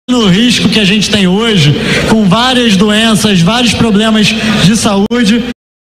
no risco que a gente tem hoje, com várias doenças, vários problemas de saúde.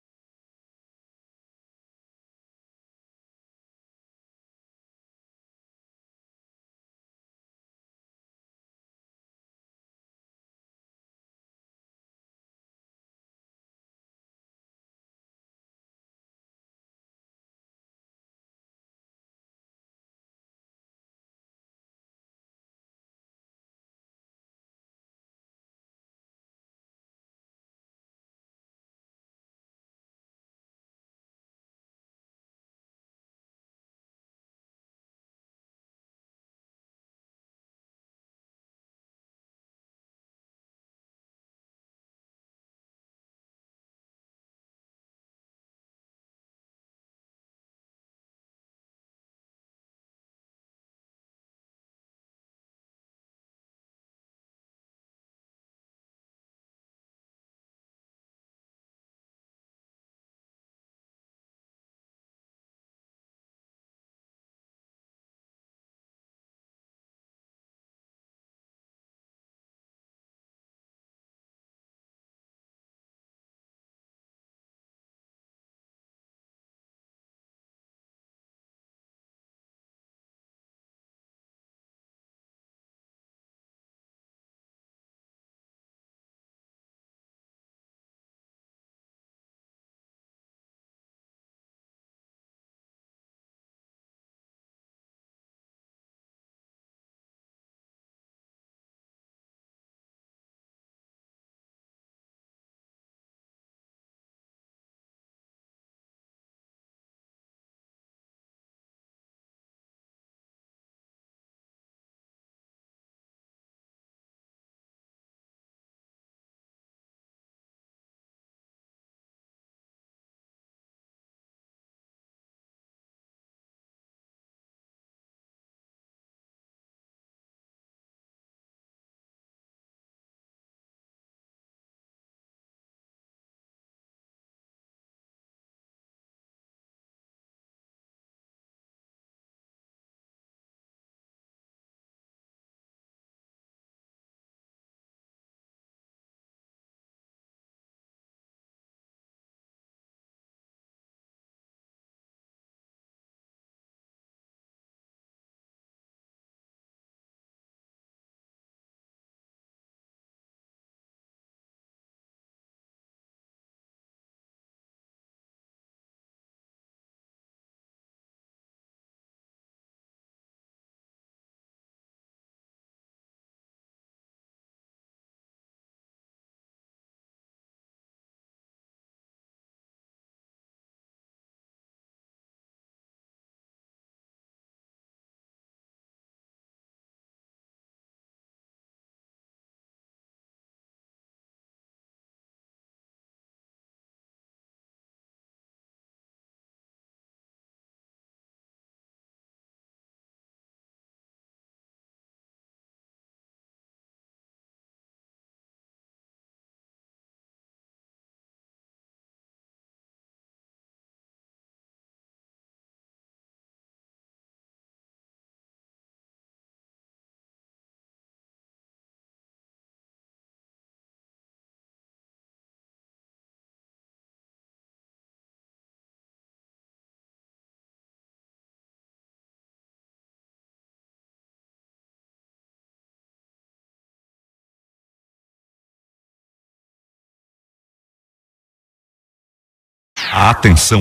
Atenção.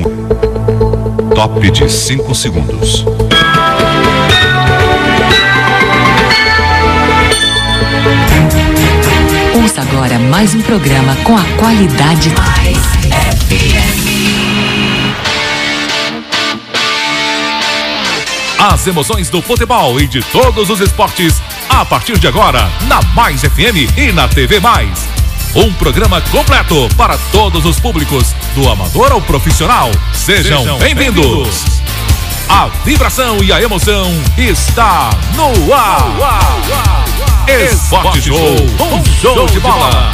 Top de 5 segundos. Ouça agora mais um programa com a qualidade Mais FM. As emoções do futebol e de todos os esportes a partir de agora na Mais FM e na TV Mais. Um programa completo para todos os públicos, do amador ao profissional. Sejam bem-vindos. A vibração e a emoção está no ar. Esporte Show, um show de bola.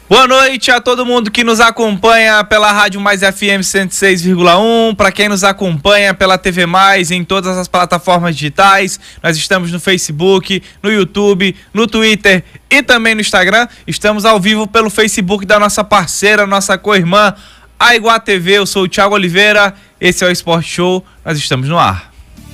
Boa noite a todo mundo que nos acompanha pela Rádio Mais FM 106,1, para quem nos acompanha pela TV Mais em todas as plataformas digitais. Nós estamos no Facebook, no YouTube, no Twitter e também no Instagram. Estamos ao vivo pelo Facebook da nossa parceira, nossa co-irmã, a Iguá TV. Eu sou o Thiago Oliveira, esse é o Sport Show, nós estamos no ar.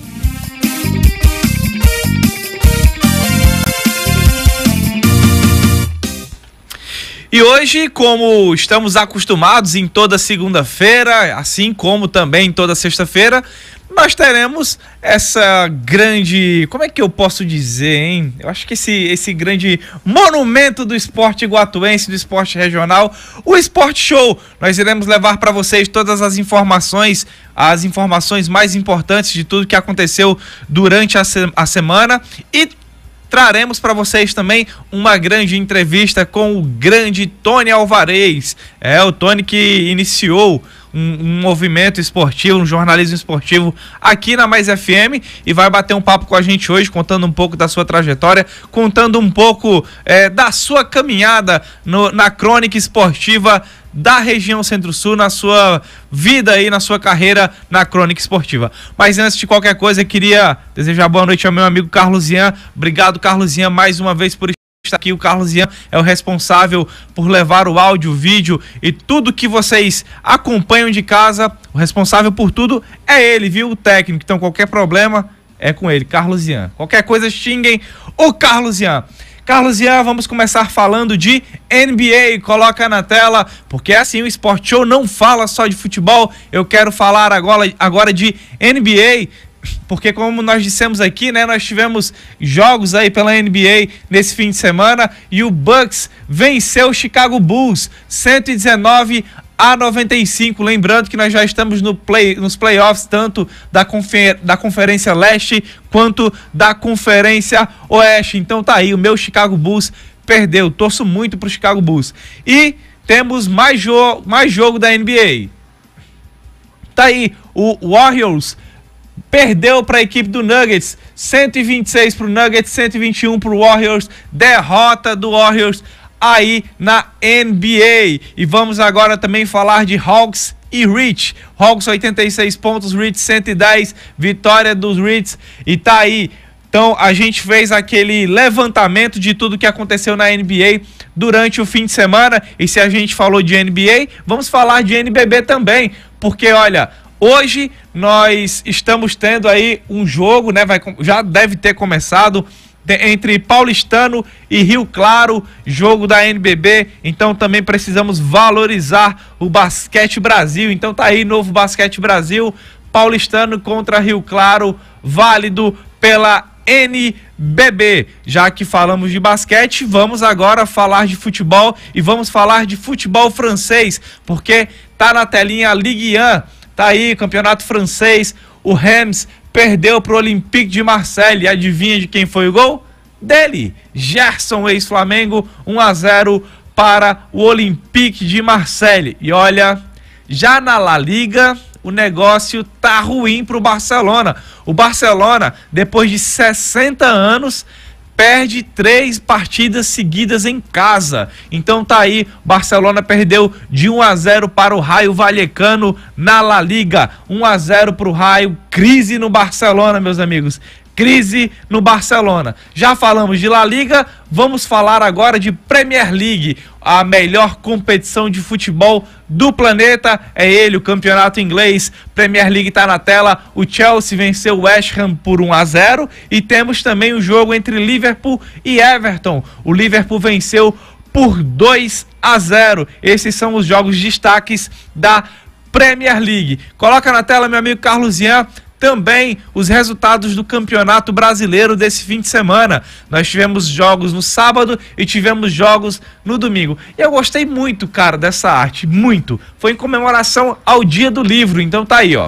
E hoje, como estamos acostumados em toda segunda-feira, assim como também em toda sexta-feira, nós teremos essa grande, como é que eu posso dizer, hein? Eu acho que esse grande monumento do esporte iguatuense, do esporte regional, o Sport Show. Nós iremos levar para vocês todas as informações mais importantes de tudo que aconteceu durante a semana e traremos para vocês também uma grande entrevista com o grande Tony Alvarez. É o Tony que iniciou um movimento esportivo, um jornalismo esportivo aqui na Mais FM e vai bater um papo com a gente hoje, contando um pouco da sua trajetória, contando um pouco da sua caminhada na crônica esportiva da região Centro-Sul, na sua vida aí, na sua carreira na crônica esportiva. Mas antes de qualquer coisa, eu queria desejar boa noite ao meu amigo Carlos Ian. Obrigado, Carlos Ian, mais uma vez por estar aqui. O Carlos Ian é o responsável por levar o áudio, o vídeo e tudo que vocês acompanham de casa. O responsável por tudo é ele, viu? O técnico. Então, qualquer problema é com ele, Carlos Ian. Qualquer coisa, xinguem o Carlos Ian. Carlos Ian, vamos começar falando de NBA, coloca na tela, porque assim o Sport Show não fala só de futebol, eu quero falar agora de NBA, porque como nós dissemos aqui, né, nós tivemos jogos aí pela NBA nesse fim de semana e o Bucks venceu o Chicago Bulls, 119-95, lembrando que nós já estamos nos playoffs, tanto da Conferência Leste quanto da Conferência Oeste. Então tá aí, o meu Chicago Bulls perdeu, torço muito pro Chicago Bulls. E temos mais jogo da NBA. Tá aí, o Warriors perdeu para a equipe do Nuggets, 126 pro Nuggets, 121 pro Warriors, derrota do Warriors aí na NBA. E vamos agora também falar de Hawks e Heat. Hawks 86 pontos, Heat 110, vitória dos Heat. E tá aí. Então a gente fez aquele levantamento de tudo que aconteceu na NBA durante o fim de semana. E se a gente falou de NBA, vamos falar de NBB também. Porque olha, hoje nós estamos tendo aí um jogo, né? Já deve ter começado, entre Paulistano e Rio Claro, jogo da NBB. Então também precisamos valorizar o Basquete Brasil. Então tá aí, novo Basquete Brasil, Paulistano contra Rio Claro, válido pela NBB. Já que falamos de basquete, vamos agora falar de futebol e vamos falar de futebol francês, porque tá na telinha a Ligue 1, tá aí, campeonato francês. O Reims perdeu para o Olympique de Marseille. Adivinha de quem foi o gol? Dele, Gerson, ex-Flamengo, 1-0 para o Olympique de Marseille. E olha, já na La Liga, o negócio tá ruim para o Barcelona. O Barcelona, depois de 60 anos, perde 3 partidas seguidas em casa. Então tá aí, Barcelona perdeu de 1-0 para o Rayo Vallecano na La Liga. 1-0 para o Rayo. Crise no Barcelona, meus amigos. Crise no Barcelona. Já falamos de La Liga, vamos falar agora de Premier League, a melhor competição de futebol do planeta. É ele, o campeonato inglês. Premier League está na tela. O Chelsea venceu o West Ham por 1-0 e temos também o jogo entre Liverpool e Everton. O Liverpool venceu por 2-0. Esses são os jogos destaques da Premier League. Coloca na tela, meu amigo Carlos Ian, também os resultados do Campeonato Brasileiro desse fim de semana. Nós tivemos jogos no sábado e tivemos jogos no domingo. E eu gostei muito, cara, dessa arte, muito. Foi em comemoração ao Dia do Livro, então tá aí, ó.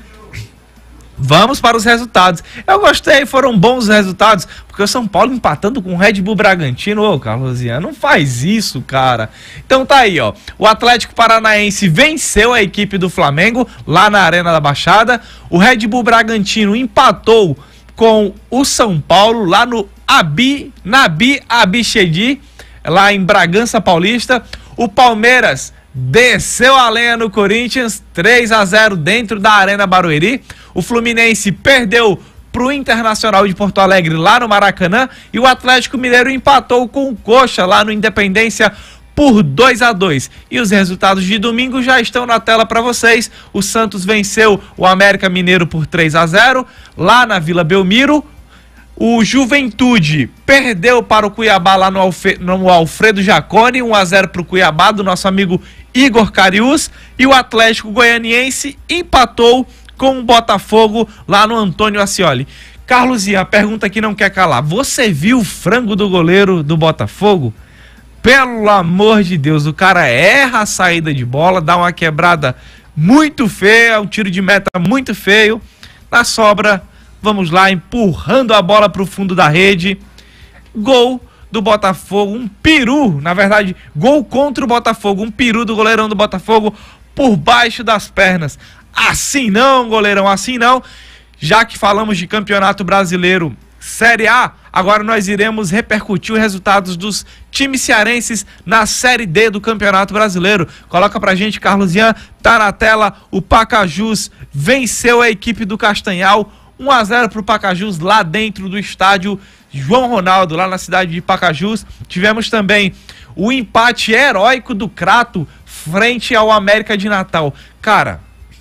Vamos para os resultados. Eu gostei, foram bons resultados, porque o São Paulo empatando com o Red Bull Bragantino. Ô, Carlos Ian, não faz isso, cara. Então tá aí, ó. O Atlético Paranaense venceu a equipe do Flamengo lá na Arena da Baixada. O Red Bull Bragantino empatou com o São Paulo lá no Nabi Abichedi, lá em Bragança Paulista. O Palmeiras desceu a lenha no Corinthians, 3-0 dentro da Arena Barueri. O Fluminense perdeu pro Internacional de Porto Alegre lá no Maracanã. E o Atlético Mineiro empatou com o Coxa lá no Independência por 2-2. E os resultados de domingo já estão na tela para vocês. O Santos venceu o América Mineiro por 3-0 lá na Vila Belmiro. O Juventude perdeu para o Cuiabá lá no Alfredo Jaconi, 1-0 para o Cuiabá, do nosso amigo Igor Cariús. E o Atlético Goianiense empatou com o Botafogo lá no Antônio Ascioli. Carlos Ian, a pergunta que não quer calar. Você viu o frango do goleiro do Botafogo? Pelo amor de Deus, o cara erra a saída de bola, dá uma quebrada muito feia, um tiro de meta muito feio. Na sobra, vamos lá, empurrando a bola para o fundo da rede. Gol do Botafogo, um peru, na verdade, gol contra o Botafogo, um peru do goleirão do Botafogo por baixo das pernas. Assim não, goleirão, assim não. Já que falamos de Campeonato Brasileiro Série A, agora nós iremos repercutir os resultados dos times cearenses na Série D do Campeonato Brasileiro. Coloca pra gente, Carlos Ian, tá na tela. O Pacajus venceu a equipe do Castanhal, 1-0 pro Pacajus lá dentro do estádio João Ronaldo, lá na cidade de Pacajus. Tivemos também o empate heróico do Crato frente ao América de Natal. Cara,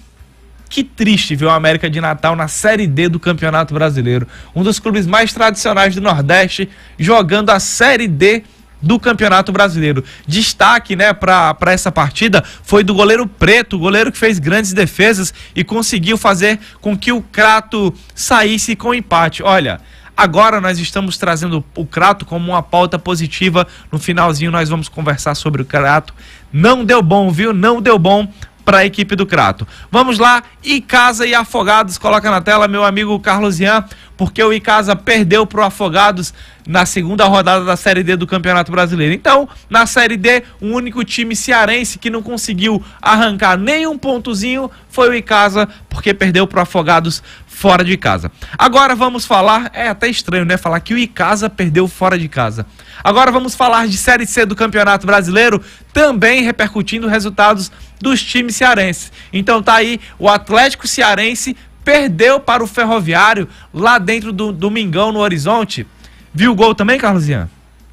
que triste ver o América de Natal na Série D do Campeonato Brasileiro. Um dos clubes mais tradicionais do Nordeste jogando a Série D do Campeonato Brasileiro. Destaque, né, para essa partida foi do goleiro Preto, o goleiro que fez grandes defesas e conseguiu fazer com que o Crato saísse com empate. Olha, agora nós estamos trazendo o Crato como uma pauta positiva. No finalzinho nós vamos conversar sobre o Crato. Não deu bom, viu? Não deu bom para a equipe do Crato. Vamos lá, Icasa e Afogados, coloca na tela, meu amigo Carlos Ian, porque o Icasa perdeu para o Afogados na segunda rodada da Série D do Campeonato Brasileiro. Então, na Série D, o único time cearense que não conseguiu arrancar nenhum pontozinho foi o Icasa, porque perdeu para o Afogados fora de casa. Agora vamos falar, é até estranho, né, falar que o Icasa perdeu fora de casa. Agora vamos falar de Série C do Campeonato Brasileiro, também repercutindo resultados dos times cearenses. Então tá aí, o Atlético Cearense perdeu para o Ferroviário lá dentro do Domingão, no Horizonte. Viu o gol também, Carlos Ian?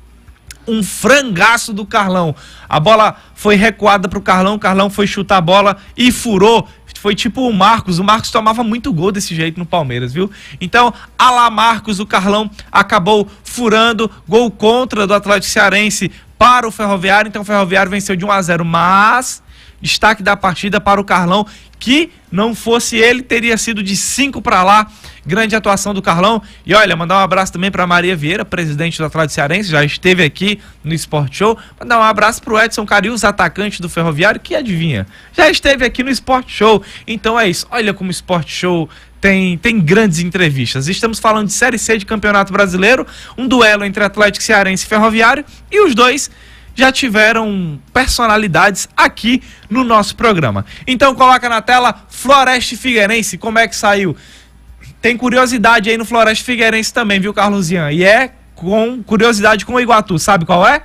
Um frangaço do Carlão. A bola foi recuada para o Carlão foi chutar a bola e furou. Foi tipo o Marcos tomava muito gol desse jeito no Palmeiras, viu? Então, a lá Marcos, o Carlão acabou furando, gol contra do Atlético Cearense para o Ferroviário. Então o Ferroviário venceu de 1-0, mas destaque da partida para o Carlão, que não fosse ele, teria sido de 5 para lá. Grande atuação do Carlão. E olha, mandar um abraço também para Maria Vieira, presidente do Atlético Cearense, já esteve aqui no Sport Show. Mandar um abraço para o Edson Cariús, atacante do Ferroviário, que adivinha, já esteve aqui no Sport Show. Então é isso, olha como o Sport Show tem grandes entrevistas. Estamos falando de Série C de Campeonato Brasileiro, um duelo entre Atlético Cearense e Ferroviário, e os dois já tiveram personalidades aqui no nosso programa. Então coloca na tela Floresta e Figueirense, como é que saiu? Tem curiosidade aí no Floresta e Figueirense também, viu, Carlos Ian? E é com curiosidade com o Iguatu, sabe qual é?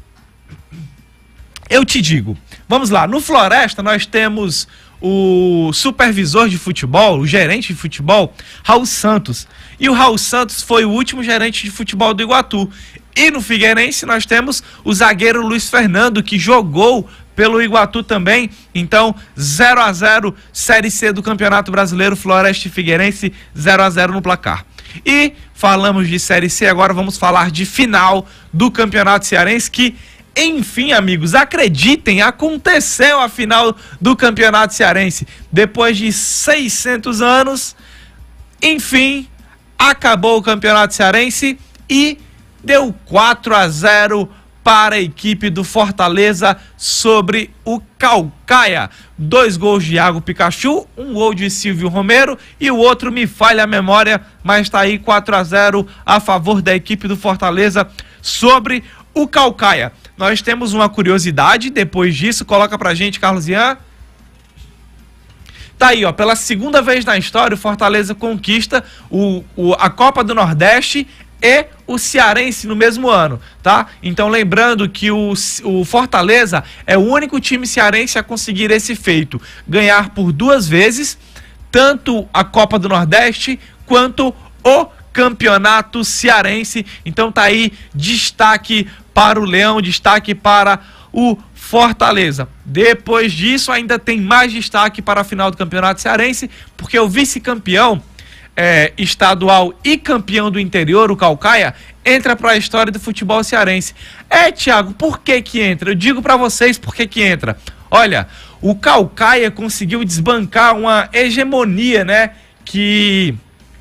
Eu te digo. Vamos lá, no Floresta nós temos o supervisor de futebol, o gerente de futebol, Raul Santos. E o Raul Santos foi o último gerente de futebol do Iguatu. E no Figueirense nós temos o zagueiro Luiz Fernando, que jogou pelo Iguatu também. Então 0-0, Série C do Campeonato Brasileiro, Floresta e Figueirense, 0-0 no placar. E falamos de Série C, agora vamos falar de final do Campeonato Cearense, que enfim, amigos, acreditem, aconteceu a final do Campeonato Cearense. Depois de 600 anos, enfim, acabou o Campeonato Cearense e deu 4-0 para a equipe do Fortaleza sobre o Caucaia. 2 gols de Iago Pikachu, um gol de Silvio Romero e o outro me falha a memória, mas tá aí 4-0 a favor da equipe do Fortaleza sobre o Caucaia. Nós temos uma curiosidade, depois disso, coloca pra gente, Carlos Ian. Tá aí, ó, pela segunda vez na história, o Fortaleza conquista a Copa do Nordeste e o Cearense no mesmo ano, tá? Então lembrando que o Fortaleza é o único time cearense a conseguir esse feito, ganhar por 2 vezes, tanto a Copa do Nordeste quanto o Campeonato Cearense. Então tá aí destaque para o Leão, destaque para o Fortaleza. Depois disso ainda tem mais destaque para a final do Campeonato Cearense, porque o vice-campeão estadual e campeão do interior, o Caucaia, entra para a história do futebol cearense. Thiago, por que que entra? Eu digo para vocês por que que entra. Olha, o Caucaia conseguiu desbancar uma hegemonia, né, que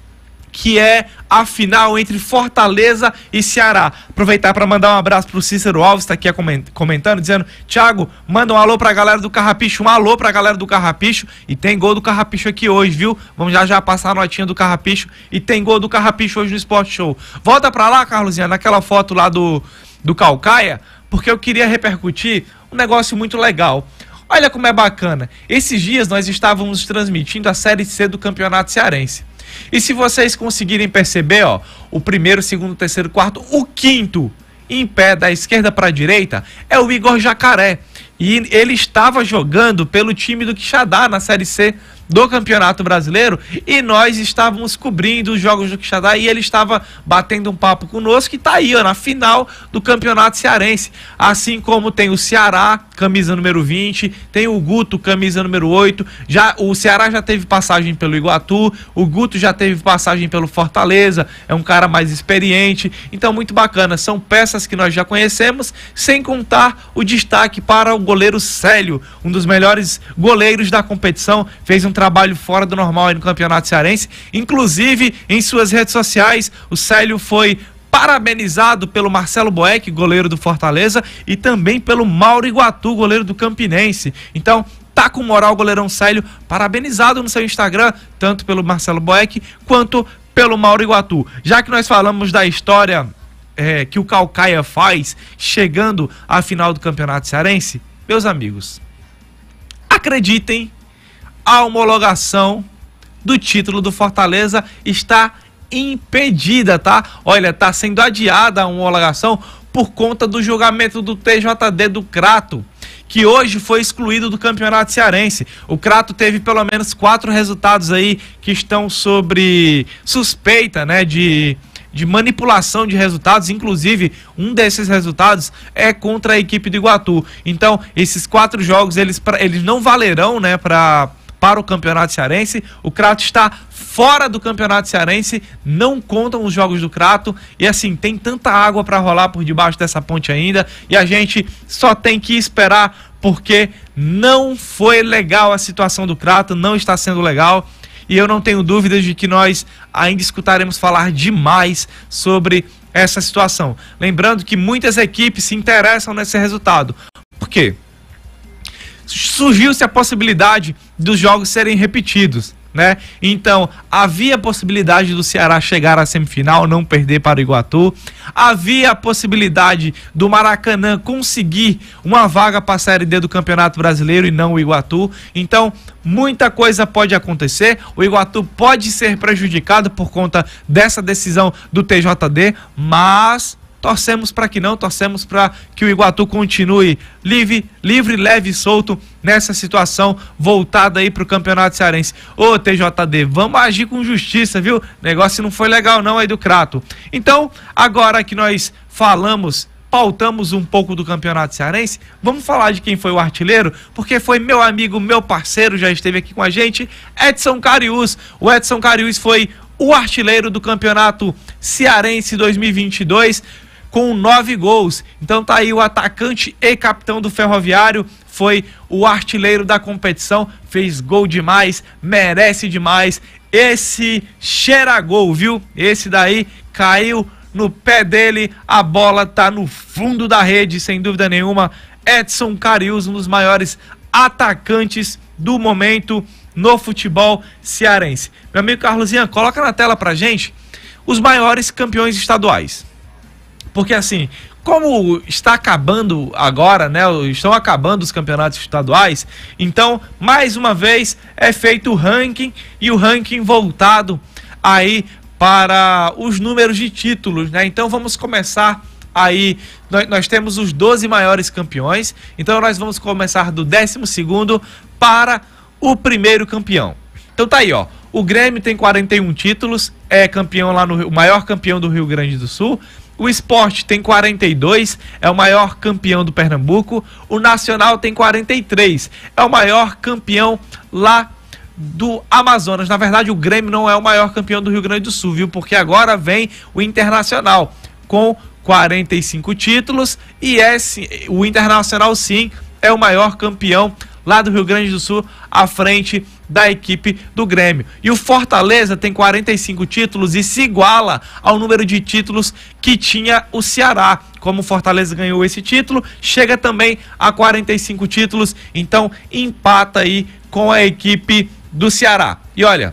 é a final entre Fortaleza e Ceará. Aproveitar para mandar um abraço pro Cícero Alves, tá aqui comentando, dizendo: Thiago, manda um alô pra galera do Carrapicho, um alô pra galera do Carrapicho, e tem gol do Carrapicho aqui hoje, viu? Vamos já passar a notinha do Carrapicho, e tem gol do Carrapicho hoje no Sport Show. Volta pra lá, Carlosinha, naquela foto lá do Caucaia, porque eu queria repercutir um negócio muito legal. Olha como é bacana. Esses dias nós estávamos transmitindo a Série C do Campeonato Cearense. E se vocês conseguirem perceber, ó, o primeiro, segundo, terceiro, quarto, o quinto em pé da esquerda para a direita é o Igor Jacaré. E ele estava jogando pelo time do Quixadá na Série C do Campeonato Brasileiro, e nós estávamos cobrindo os jogos do Quixadá e ele estava batendo um papo conosco, e tá aí, ó, na final do Campeonato Cearense. Assim como tem o Ceará, camisa número 20, tem o Guto, camisa número 8, o Ceará já teve passagem pelo Iguatu, o Guto já teve passagem pelo Fortaleza, é um cara mais experiente, então muito bacana, são peças que nós já conhecemos, sem contar o destaque para o goleiro Célio, um dos melhores goleiros da competição, fez um trabalho fora do normal aí no Campeonato Cearense. Inclusive, em suas redes sociais, o Célio foi parabenizado pelo Marcelo Boeck, goleiro do Fortaleza, e também pelo Mauro Iguatu, goleiro do Campinense. Então, tá com moral o goleirão Célio, parabenizado no seu Instagram, tanto pelo Marcelo Boeck quanto pelo Mauro Iguatu. Já que nós falamos da história que o Caucaia faz chegando à final do Campeonato Cearense, meus amigos, acreditem, a homologação do título do Fortaleza está impedida, tá? Olha, tá sendo adiada a homologação por conta do julgamento do TJD do Crato, que hoje foi excluído do Campeonato Cearense. O Crato teve pelo menos 4 resultados aí que estão sobre suspeita, né, de manipulação de resultados. Inclusive, um desses resultados é contra a equipe do Iguatu. Então, esses 4 jogos, eles não valerão, né, para o Campeonato Cearense. O Crato está fora do Campeonato Cearense, não contam os jogos do Crato, e assim, tem tanta água para rolar por debaixo dessa ponte ainda, e a gente só tem que esperar, porque não foi legal a situação do Crato, não está sendo legal, e eu não tenho dúvidas de que nós ainda escutaremos falar demais sobre essa situação. Lembrando que muitas equipes se interessam nesse resultado. Por quê? Surgiu-se a possibilidade dos jogos serem repetidos, né? Então, havia a possibilidade do Ceará chegar à semifinal, não perder para o Iguatu. Havia a possibilidade do Maracanã conseguir uma vaga para a Série D do Campeonato Brasileiro e não o Iguatu. Então, muita coisa pode acontecer. O Iguatu pode ser prejudicado por conta dessa decisão do TJD, mas torcemos para que não, torcemos para que o Iguatu continue livre, leve e solto nessa situação voltada aí para o Campeonato Cearense. Ô TJD, vamos agir com justiça, viu? O negócio não foi legal não aí do Crato. Então, agora que nós pautamos um pouco do Campeonato Cearense, vamos falar de quem foi o artilheiro, porque foi meu amigo, meu parceiro, já esteve aqui com a gente, Edson Cariús. O Edson Cariús foi o artilheiro do Campeonato Cearense 2022, com 9 gols. Então tá aí o atacante e capitão do Ferroviário, foi o artilheiro da competição, fez gol demais, merece demais. Esse cheira gol, viu? Esse daí caiu no pé dele, a bola tá no fundo da rede, sem dúvida nenhuma. Edson Cariús, um dos maiores atacantes do momento no futebol cearense. Meu amigo Carlosinha, coloca na tela pra gente os maiores campeões estaduais. Porque assim, como está acabando agora, né? Estão acabando os campeonatos estaduais, então, mais uma vez, é feito o ranking, e o ranking voltado aí para os números de títulos, né? Então vamos começar aí, nós temos os 12 maiores campeões, então nós vamos começar do 12º para o primeiro campeão. Então tá aí, ó, o Grêmio tem 41 títulos, é campeão lá no Rio, o maior campeão do Rio Grande do Sul. O Sport tem 42, é o maior campeão do Pernambuco. O Nacional tem 43, é o maior campeão lá do Amazonas. Na verdade, o Grêmio não é o maior campeão do Rio Grande do Sul, viu? Porque agora vem o Internacional com 45 títulos e o Internacional sim é o maior campeão lá do Rio Grande do Sul, à frente da equipe do Grêmio. E o Fortaleza tem 45 títulos e se iguala ao número de títulos que tinha o Ceará. Como o Fortaleza ganhou esse título, chega também a 45 títulos, então empata aí com a equipe do Ceará. E olha,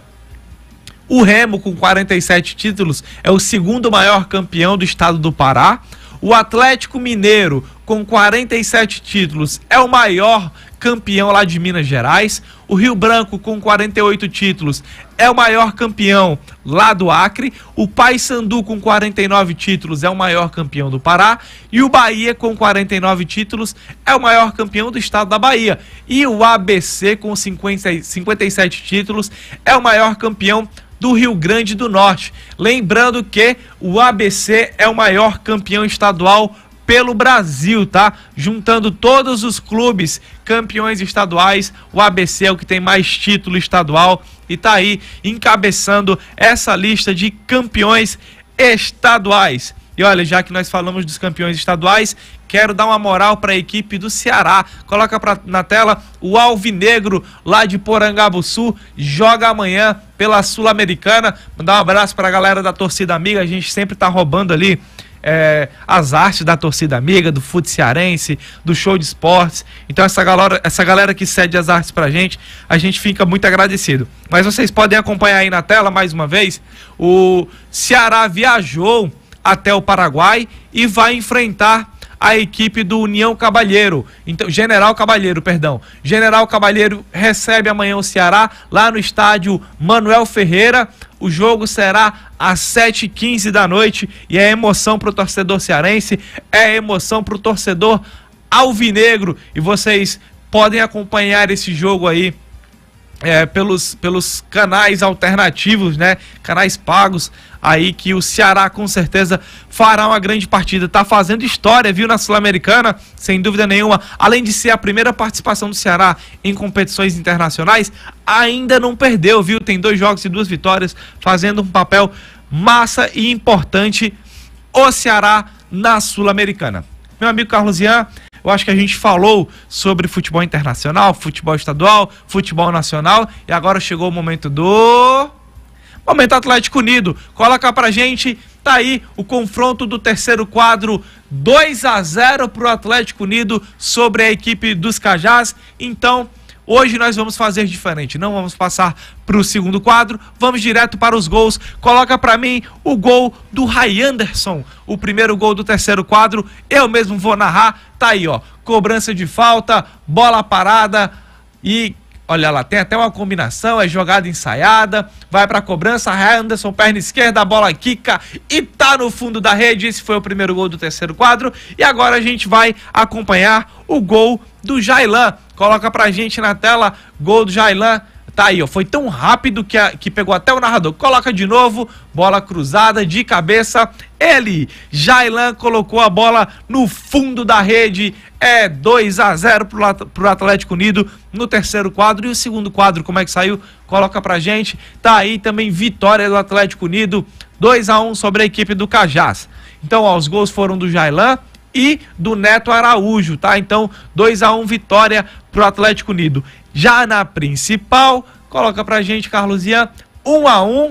o Remo com 47 títulos é o segundo maior campeão do estado do Pará. O Atlético Mineiro com 47 títulos é o maior campeão lá de Minas Gerais. O Rio Branco com 48 títulos é o maior campeão lá do Acre. O Paysandu com 49 títulos é o maior campeão do Pará. E o Bahia com 49 títulos é o maior campeão do estado da Bahia. E o ABC com 57 títulos é o maior campeão do Rio Grande do Norte. Lembrando que o ABC é o maior campeão estadual pelo Brasil, tá? Juntando todos os clubes campeões estaduais, o ABC é o que tem mais título estadual e tá aí encabeçando essa lista de campeões estaduais. E olha, já que nós falamos dos campeões estaduais, quero dar uma moral para a equipe do Ceará. Coloca na tela o Alvinegro lá de Porangabuçu, joga amanhã pela Sul-Americana. Mandar um abraço para a galera da torcida amiga, a gente sempre tá roubando ali as artes da torcida amiga, do fute cearense, do show de esportes. Então essa galera que cede as artes pra gente, a gente fica muito agradecido. Mas vocês podem acompanhar aí na tela mais uma vez, o Ceará viajou até o Paraguai e vai enfrentar a equipe do União Cabalheiro. Então, General Cabalheiro recebe amanhã o Ceará lá no estádio Manuel Ferreira. O jogo será às 7h15 da noite e é emoção para o torcedor cearense, é emoção para o torcedor alvinegro. E vocês podem acompanhar esse jogo aí pelos canais alternativos, né? Canais pagos aí, que o Ceará com certeza fará uma grande partida. Tá fazendo história, viu, na Sul-Americana, sem dúvida nenhuma. Além de ser a primeira participação do Ceará em competições internacionais, ainda não perdeu, viu? Tem 2 jogos e 2 vitórias, fazendo um papel massa e importante o Ceará na Sul-Americana. Meu amigo Carlos Ian, eu acho que a gente falou sobre futebol internacional, futebol estadual, futebol nacional, e agora chegou o momento do Atlético Unido. Coloca pra gente, tá aí o confronto do terceiro quadro, 2-0 pro Atlético Unido sobre a equipe dos Cajás. Então, hoje nós vamos fazer diferente, não vamos passar para o segundo quadro, vamos direto para os gols. Coloca para mim o gol do Ray Anderson, o primeiro gol do terceiro quadro, eu mesmo vou narrar. Tá aí, ó, cobrança de falta, bola parada e olha lá, tem até uma combinação, é jogada ensaiada, vai pra cobrança, Ray Anderson, perna esquerda, a bola quica e tá no fundo da rede. Esse foi o primeiro gol do terceiro quadro e agora a gente vai acompanhar o gol do Jailan. Coloca pra gente na tela, gol do Jailan. Tá aí, ó, foi tão rápido que pegou até o narrador. Coloca de novo, bola cruzada de cabeça. Ele, Jailan, colocou a bola no fundo da rede. É 2-0 pro Atlético Unido no terceiro quadro. E o segundo quadro, como é que saiu? Coloca pra gente. Tá aí também vitória do Atlético Unido, 2-1 sobre a equipe do Cajás. Então, ó, os gols foram do Jailan e do Neto Araújo, tá? Então, 2-1 vitória pro Atlético Unido. Já na principal, coloca pra gente, Carlos Ian, 1-1,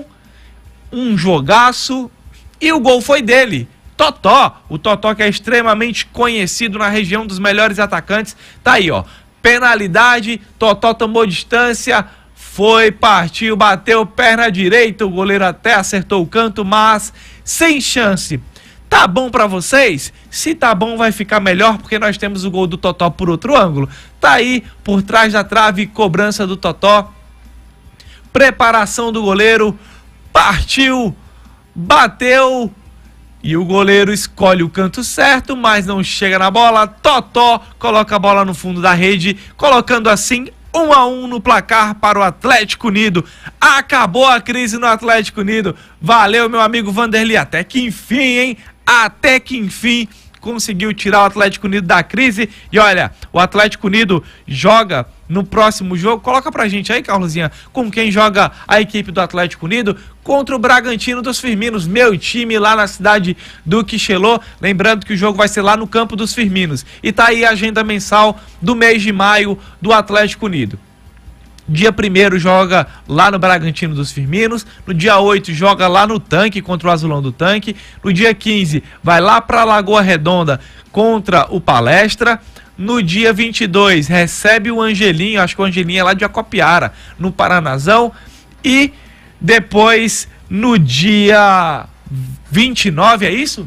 um jogaço, e o gol foi dele, Totó. O Totó, que é extremamente conhecido na região dos melhores atacantes. Tá aí, ó, penalidade, Totó tomou distância, foi, partiu, bateu, perna direita, o goleiro até acertou o canto, mas sem chance. Tá bom pra vocês? Se tá bom, vai ficar melhor, porque nós temos o gol do Totó por outro ângulo. Tá aí, por trás da trave, cobrança do Totó. Preparação do goleiro. Partiu bateu e o goleiro escolhe o canto certo, mas não chega na bola. Totó coloca a bola no fundo da rede, colocando assim 1-1 no placar para o Atlético Unido. Acabou a crise no Atlético Unido. Valeu, meu amigo Vanderlei. Até que enfim, hein? Até que enfim conseguiu tirar o Atlético Unido da crise. E olha, o Atlético Unido joga no próximo jogo. Coloca pra gente aí, Carlosinha, com quem joga a equipe do Atlético Unido? Contra o Bragantino dos Firminos, meu time lá na cidade do Quixelô. Lembrando que o jogo vai ser lá no campo dos Firminos. E tá aí a agenda mensal do mês de maio do Atlético Unido. Dia 1º joga lá no Bragantino dos Firminos. No dia 8 joga lá no Tanque contra o Azulão do Tanque. No dia 15 vai lá para Lagoa Redonda contra o Palestra. No dia 22 recebe o Angelinho, acho que o Angelinho é lá de Acopiara, no Paranazão. E depois no dia 29, é isso?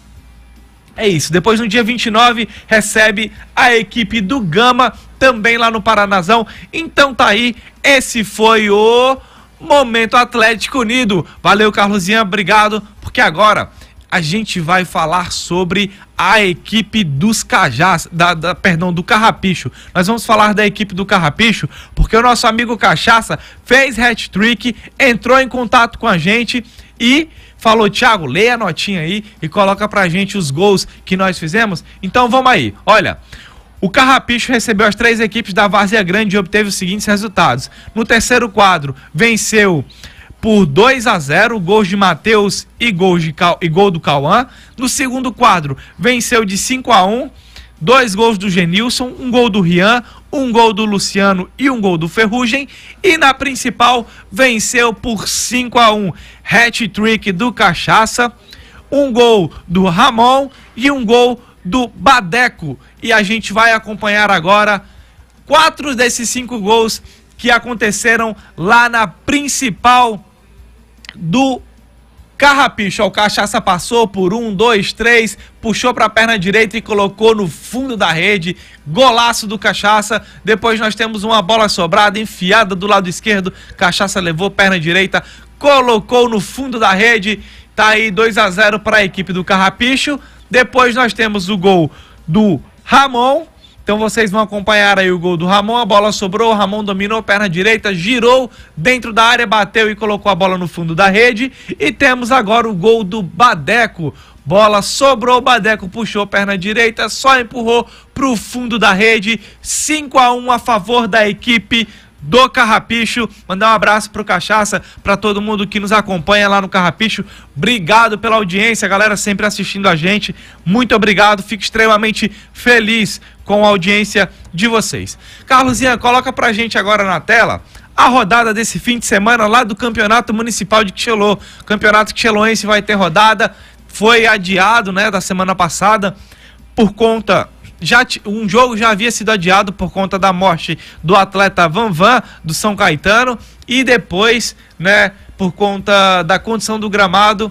É isso, depois no dia 29 recebe a equipe do Gama, também lá no Paranazão. Então tá aí, esse foi o Momento Atlético Unido. Valeu, Carlosinha, obrigado, porque agora a gente vai falar sobre a equipe dos Cajás, do Carrapicho. Nós vamos falar da equipe do Carrapicho, porque o nosso amigo Cachaça fez hat-trick, entrou em contato com a gente e falou: Thiago, leia a notinha aí e coloca pra gente os gols que nós fizemos. Então vamos aí, olha. O Carrapicho recebeu as 3 equipes da Várzea Grande e obteve os seguintes resultados. No terceiro quadro, venceu por 2-0, gols de Matheus e gol do Cauã. No segundo quadro, venceu de 5-1, 2 gols do Genilson, 1 gol do Rian, 1 gol do Luciano e 1 gol do Ferrugem. E na principal, venceu por 5-1, hat-trick do Cachaça, 1 gol do Ramon e 1 gol do Badeco. E a gente vai acompanhar agora 4 desses 5 gols que aconteceram lá na principal do Carrapicho. O Cachaça passou por 1, 2, 3, puxou para a perna direita e colocou no fundo da rede. Golaço do Cachaça. Depois nós temos uma bola sobrada, enfiada do lado esquerdo. Cachaça levou perna direita, colocou no fundo da rede. Tá aí 2-0 para a equipe do Carrapicho. Depois nós temos o gol do Ramon. Então vocês vão acompanhar aí o gol do Ramon. A bola sobrou, o Ramon dominou, perna direita, girou dentro da área, bateu e colocou a bola no fundo da rede. E temos agora o gol do Badeco. Bola sobrou, o Badeco puxou, perna direita, só empurrou pro fundo da rede. 5-1 a favor da equipe do Carrapicho. Mandar um abraço pro Cachaça, para todo mundo que nos acompanha lá no Carrapicho. Obrigado pela audiência, galera, sempre assistindo a gente. Muito obrigado, fico extremamente feliz com a audiência de vocês. Carlosinha, coloca pra gente agora na tela a rodada desse fim de semana lá do Campeonato Municipal de Quixelô. O Campeonato Quixelôense vai ter rodada, foi adiado, né, da semana passada por conta... Um jogo já havia sido adiado por conta da morte do atleta Vanvan, do São Caetano, e depois, né, por conta da condição do gramado,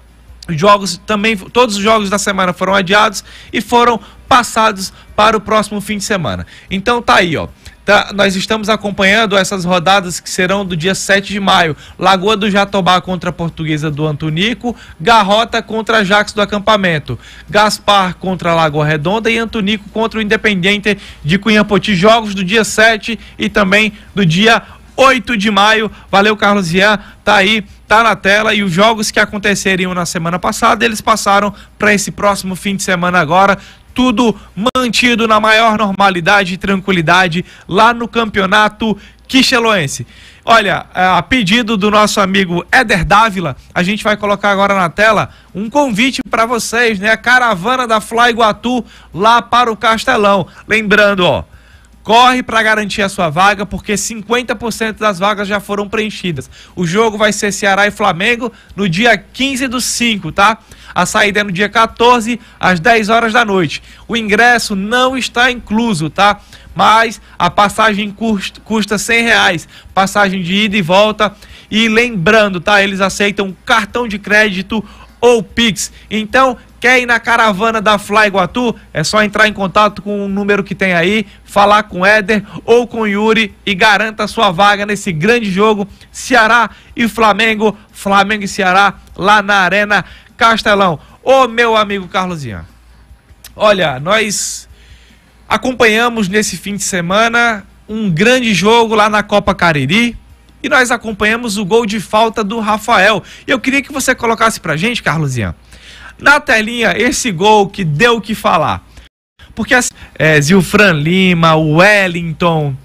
todos os jogos da semana foram adiados e foram passados para o próximo fim de semana. Então tá aí, ó. Nós estamos acompanhando essas rodadas que serão do dia 7 de maio. Lagoa do Jatobá contra a Portuguesa do Antunico, Garrota contra a Jax do Acampamento, Gaspar contra a Lagoa Redonda e Antunico contra o Independiente de Cunhapoti. Jogos do dia 7 e também do dia 8 de maio. Valeu, Carlos Ian, tá aí, tá na tela. E os jogos que aconteceriam na semana passada, eles passaram para esse próximo fim de semana agora. Tudo mantido na maior normalidade e tranquilidade lá no Campeonato Quixelôense. Olha, a pedido do nosso amigo Éder Dávila, a gente vai colocar agora na tela um convite para vocês, né? A caravana da Fly Iguatu lá para o Castelão. Lembrando, ó, corre para garantir a sua vaga, porque 50% das vagas já foram preenchidas. O jogo vai ser Ceará e Flamengo no dia 15/5, tá? A saída é no dia 14, às 10 horas da noite. O ingresso não está incluso, tá? Mas a passagem custa R$100, passagem de ida e volta. E lembrando, tá? Eles aceitam cartão de crédito ou Pix. Então, Quer ir na caravana da Fly Iguatu? É só entrar em contato com o número que tem aí, falar com o Éder ou com o Yuri e garanta a sua vaga nesse grande jogo Ceará e Flamengo, Flamengo e Ceará, lá na Arena Castelão. Ô meu amigo Carlos Ian, olha, nós acompanhamos nesse fim de semana um grande jogo lá na Copa Cariri e nós acompanhamos o gol de falta do Rafael. E eu queria que você colocasse pra gente, Carlos Ian, na telinha esse gol que deu o que falar. Porque Zilfran Lima, o Wellington,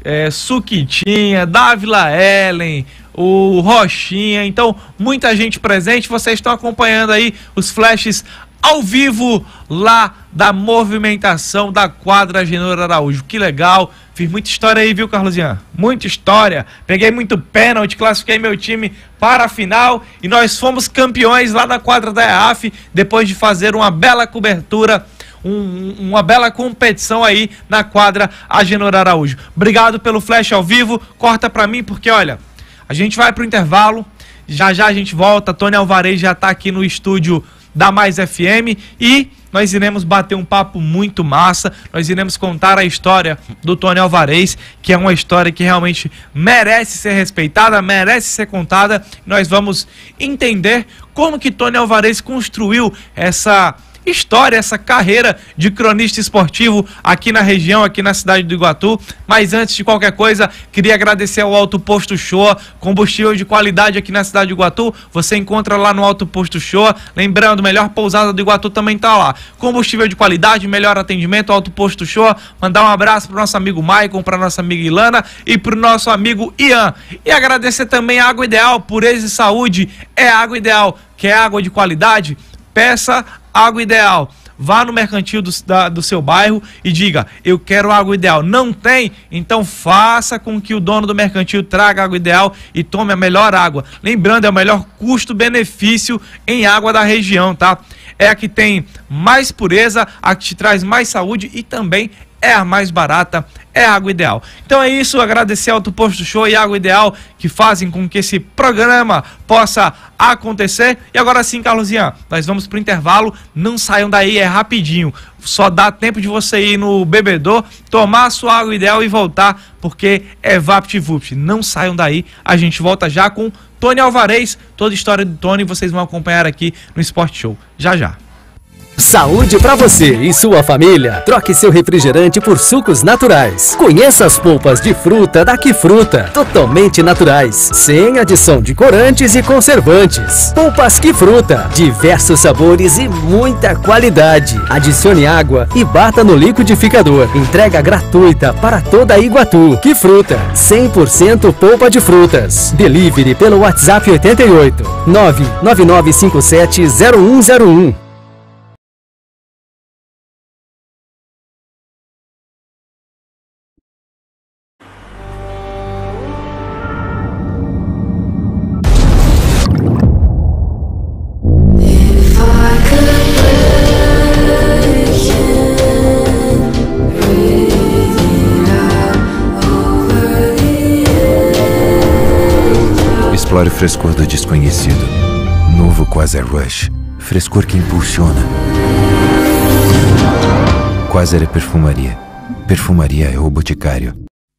Suquitinha, Dávila Ellen, o Rochinha, então muita gente presente. Vocês estão acompanhando aí os flashes ao vivo lá da movimentação da quadra Agenor Araújo. Que legal, fiz muita história aí, viu, Carlos Ian? Muita história, peguei muito pênalti, classifiquei meu time para a final e nós fomos campeões lá na quadra da EAF, depois de fazer uma bela cobertura, uma bela competição aí na quadra Agenor Araújo. Obrigado pelo flash ao vivo, corta pra mim porque, olha, a gente vai pro intervalo, já já a gente volta, Tony Alvarez já tá aqui no estúdio da Mais FM e nós iremos bater um papo muito massa, nós iremos contar a história do Tony Alvarez, que é uma história que realmente merece ser respeitada, merece ser contada. Nós vamos entender como que Tony Alvarez construiu essa história, essa carreira de cronista esportivo aqui na região, aqui na cidade do Iguatu. Mas antes de qualquer coisa, queria agradecer ao Alto Posto Show, combustível de qualidade aqui na cidade do Iguatu. Você encontra lá no Alto Posto Show. Lembrando, melhor pousada do Iguatu também tá lá. Combustível de qualidade, melhor atendimento, Alto Posto Show. Mandar um abraço pro nosso amigo Maicon, pra nossa amiga Ilana e pro nosso amigo Ian. E agradecer também a Água Ideal, Pureza e Saúde. É Água Ideal. Quer água de qualidade? Peça Água Ideal. Vá no mercantil do seu bairro e diga: eu quero Água Ideal. Não tem? Então faça com que o dono do mercantil traga Água Ideal e tome a melhor água. Lembrando, é o melhor custo-benefício em água da região, tá? É a que tem mais pureza, a que te traz mais saúde e também é a mais barata, é a Água Ideal. Então é isso, agradecer ao Alto Posto Show e Água Ideal que fazem com que esse programa possa acontecer. E agora sim, Carlos Ian, nós vamos pro intervalo, não saiam daí, é rapidinho. Só dá tempo de você ir no bebedor, tomar a sua Água Ideal e voltar, porque é VaptVupt. Não saiam daí, a gente volta já com Tony Alvarez, toda a história do Tony vocês vão acompanhar aqui no Sport Show. Já já. Saúde pra você e sua família. Troque seu refrigerante por sucos naturais. Conheça as polpas de fruta da Quifruta, totalmente naturais, sem adição de corantes e conservantes. Polpas Quifruta, diversos sabores e muita qualidade. Adicione água e bata no liquidificador. Entrega gratuita para toda a Iguatu. Quifruta, 100% polpa de frutas. Delivery pelo WhatsApp 88 99957 0101. Explore o frescor do desconhecido. Novo Quasar Rush. Frescor que impulsiona. Quasar é perfumaria. Perfumaria é o Boticário.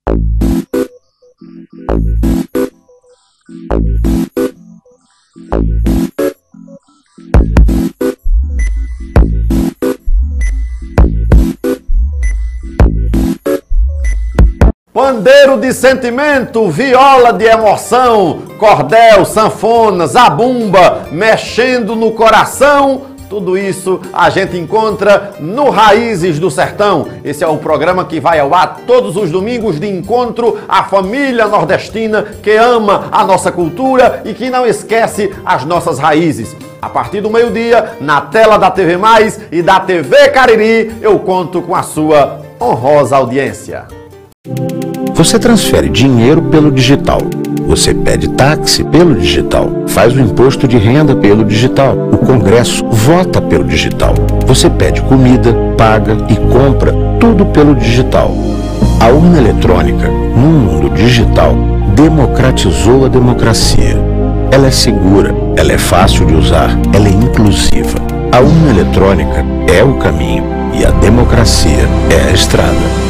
Pandeiro de sentimento, viola de emoção, cordel, sanfona, zabumba, mexendo no coração, tudo isso a gente encontra no Raízes do Sertão. Esse é o programa que vai ao ar todos os domingos de encontro à família nordestina que ama a nossa cultura e que não esquece as nossas raízes. A partir do meio-dia, na tela da TV Mais e da TV Cariri, eu conto com a sua honrosa audiência. Você transfere dinheiro pelo digital. Você pede táxi pelo digital. Faz o imposto de renda pelo digital. O Congresso vota pelo digital. Você pede comida, paga e compra tudo pelo digital. A urna eletrônica, no mundo digital, democratizou a democracia. Ela é segura, ela é fácil de usar, ela é inclusiva. A urna eletrônica é o caminho e a democracia é a estrada.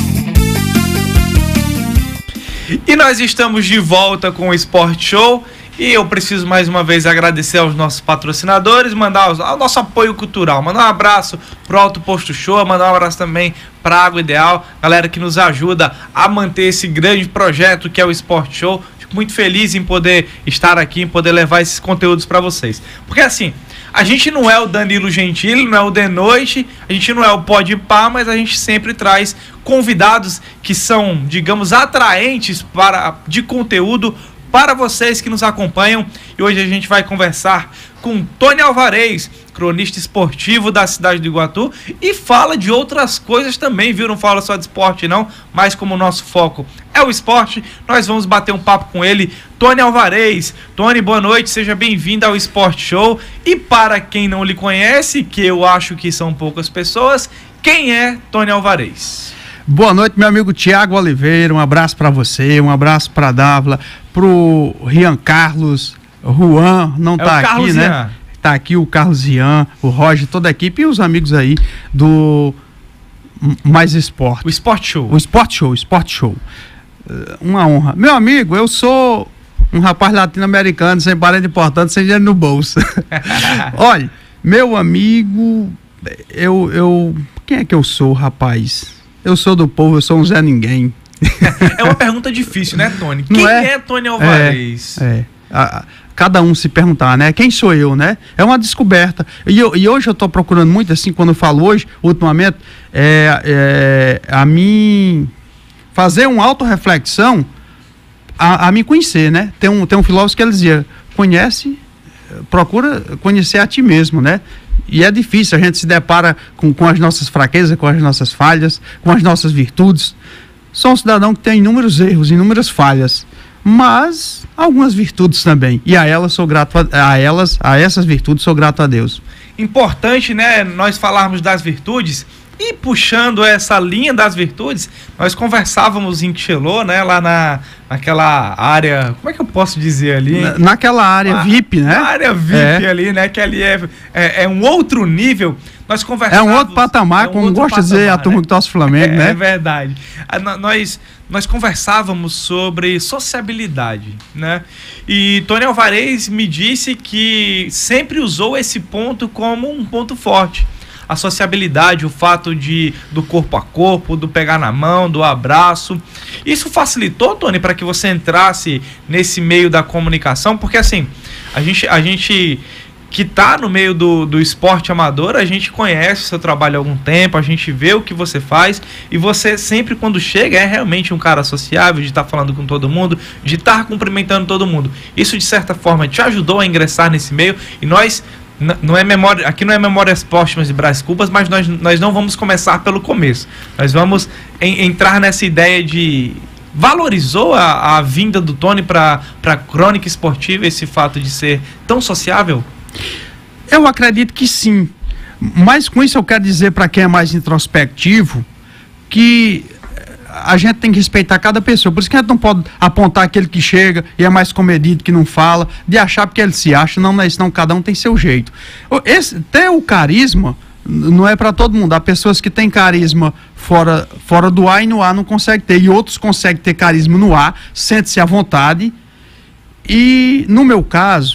E nós estamos de volta com o Sport Show E eu preciso mais uma vez agradecer aos nossos patrocinadores, mandar o nosso apoio cultural, mandar um abraço pro Alto Posto Show, mandar um abraço também pra Água Ideal, galera que nos ajuda a manter esse grande projeto que é o Sport Show. Fico muito feliz em poder estar aqui, em poder levar esses conteúdos para vocês. Porque assim, a gente não é o Danilo Gentili, não é o De Noite, a gente não é o Podpah, mas a gente sempre traz convidados que são, digamos, atraentes de conteúdo para vocês que nos acompanham. E hoje a gente vai conversar com Tony Alvarez, cronista esportivo da cidade do Iguatu, e fala de outras coisas também, viu? Não fala só de esporte não, mas como o nosso foco é o esporte, nós vamos bater um papo com ele, Tony Alvarez. Tony, boa noite, seja bem-vindo ao Sport Show. E para quem não lhe conhece, que eu acho que são poucas pessoas, quem é Tony Alvarez? Boa noite, meu amigo Tiago Oliveira, um abraço para você, um abraço para Dávila, pro Rian Carlos, Juan, não tá aqui, né? Ian. Tá aqui o Carlos Ian, o Roger, toda a equipe e os amigos aí do Mais Esporte. O Sport Show. O Sport Show. Uma honra. Meu amigo, eu sou um rapaz latino-americano, sem parente importante, sem dinheiro no bolso. Olha, meu amigo, quem é que eu sou, rapaz? Eu sou do povo, eu sou um Zé Ninguém. É uma pergunta difícil, né, Tony? Quem é Tony Alvarez? Cada um se perguntar, né? Quem sou eu, né? É uma descoberta. E hoje eu tô procurando muito, assim, quando eu falo hoje, ultimamente, a mim fazer uma autorreflexão, a me conhecer, né? Tem um filósofo que ele dizia, procura conhecer a ti mesmo, né? E é difícil, a gente se depara com as nossas fraquezas, com as nossas falhas, com as nossas virtudes. Sou um cidadão que tem inúmeros erros, inúmeras falhas, mas algumas virtudes também. E a elas sou grato a essas virtudes sou grato a Deus. Importante, né, nós falarmos das virtudes. E puxando essa linha das virtudes, nós conversávamos em Xelô, né, lá naquela área, como é que eu posso dizer ali? Naquela área VIP, né? Na área VIP ali, né, que ali é um outro nível. Nós conversávamos... É um outro patamar, como gosta de dizer a turma que torce o Flamengo, né? É verdade. Nós conversávamos sobre sociabilidade, né? E Tony Alvarez me disse que sempre usou esse ponto como um ponto forte. A sociabilidade, o fato do corpo a corpo, do pegar na mão, do abraço. Isso facilitou, Tony, para que você entrasse nesse meio da comunicação? Porque assim, a gente que está no meio do esporte amador, a gente conhece o seu trabalho há algum tempo, a gente vê o que você faz, e você sempre, quando chega, é realmente um cara sociável, de estar falando com todo mundo, de estar cumprimentando todo mundo. Isso, de certa forma, te ajudou a ingressar nesse meio, e nós... aqui não é Memórias Póstumas e Brás Cubas, mas nós não vamos começar pelo começo. Nós vamos entrar nessa ideia de... Valorizou a vinda do Tony para a crônica esportiva, esse fato de ser tão sociável? Eu acredito que sim. Mas com isso eu quero dizer para quem é mais introspectivo que a gente tem que respeitar cada pessoa. Por isso que a gente não pode apontar aquele que chega e é mais comedido, que não fala, de achar porque ele se acha. Não é isso, não. Cada um tem seu jeito. Ter o carisma não é para todo mundo. Há pessoas que têm carisma fora do ar e no ar não conseguem ter. E outros conseguem ter carisma no ar, sente-se à vontade. E no meu caso,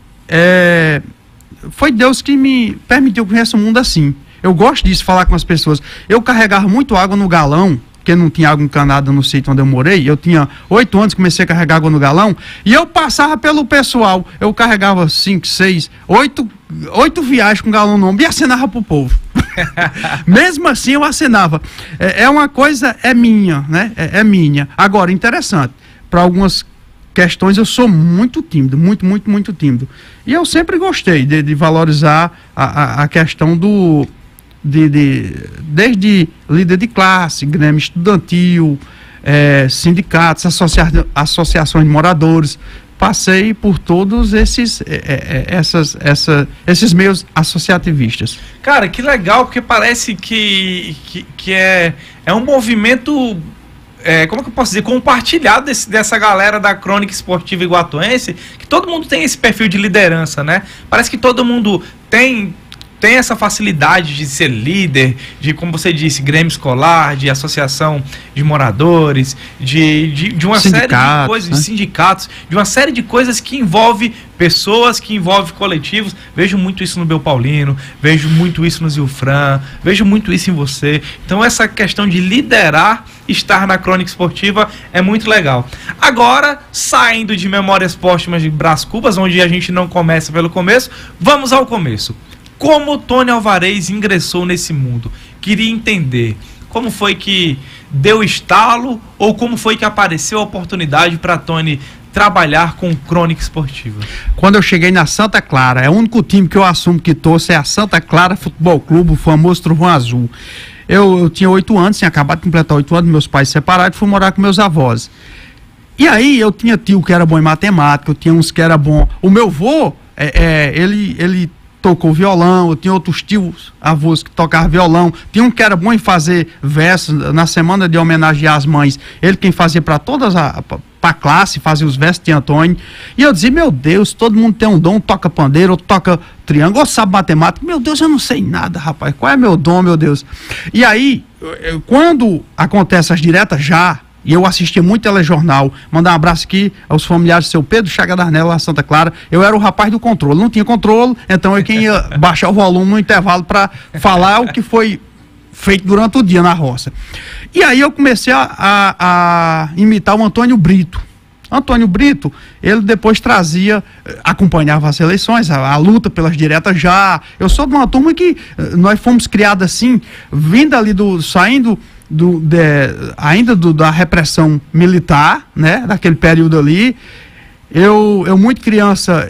foi Deus que me permitiu conhecer o mundo assim. Eu gosto disso, falar com as pessoas. Eu carregava muito água no galão, porque não tinha água encanada no sítio onde eu morei. Eu tinha 8 anos, comecei a carregar água no galão, e eu passava pelo pessoal. Eu carregava 5, 6, 8 viagens com galão no ombro e acenava pro povo. Mesmo assim eu acenava. É uma coisa, é minha, né? É minha. Agora, interessante, para algumas questões eu sou muito tímido, muito tímido. E eu sempre gostei de valorizar a questão desde líder de classe, grêmio estudantil, sindicatos, associações de moradores. Passei por todos esses meios associativistas. Cara, que legal, porque parece que é um movimento, como é que eu posso dizer, compartilhado dessa galera da crônica esportiva iguatuense, que todo mundo tem esse perfil de liderança, né? Parece que todo mundo tem tem essa facilidade de ser líder, de, como você disse, grêmio escolar, de associação de moradores, de uma série de coisas, de sindicatos, de uma série de coisas que envolve pessoas, que envolve coletivos. Vejo muito isso no Belpaulino, vejo muito isso no Zilfran, vejo muito isso em você. Então essa questão de liderar, estar na Crônica Esportiva é muito legal. Agora, saindo de Memórias Póstumas de Brás Cubas, onde a gente não começa pelo começo, vamos ao começo. Como Tony Alvarez ingressou nesse mundo? Queria entender como foi que deu estalo ou como foi que apareceu a oportunidade para Tony trabalhar com Crônica Esportiva. Quando eu cheguei na Santa Clara, é o único time que eu assumo que torço, é a Santa Clara Futebol Clube, o famoso Trovão Azul. Eu tinha 8 anos, tinha acabado de completar 8 anos, meus pais separados, fui morar com meus avós. E aí eu tinha tio que era bom em matemática, eu tinha uns que era bom. O meu avô, ele tocou violão, eu tinha outros tios, avós que tocavam violão, tinha um que era bom em fazer versos, na semana de homenagear as mães, ele quem fazia para todas para a classe, fazia os versos de Antônio, e eu dizia, meu Deus, todo mundo tem um dom, toca pandeiro, outro toca triângulo, ou sabe matemática, meu Deus, eu não sei nada, rapaz, qual é meu dom, meu Deus? E aí, quando acontece as diretas já, e eu assistia muito telejornal, mandar um abraço aqui aos familiares do seu Pedro Chaga Darnella, lá Santa Clara. Eu era o rapaz do controle, não tinha controle, então eu quem ia baixar o volume no intervalo para falar o que foi feito durante o dia na roça. E aí eu comecei a imitar o Antônio Brito. Antônio Brito, ele depois acompanhava as eleições, a luta pelas diretas já. Eu sou de uma turma que nós fomos criados assim, vindo ali saindo ainda da repressão militar, né, daquele período ali. Eu muito criança,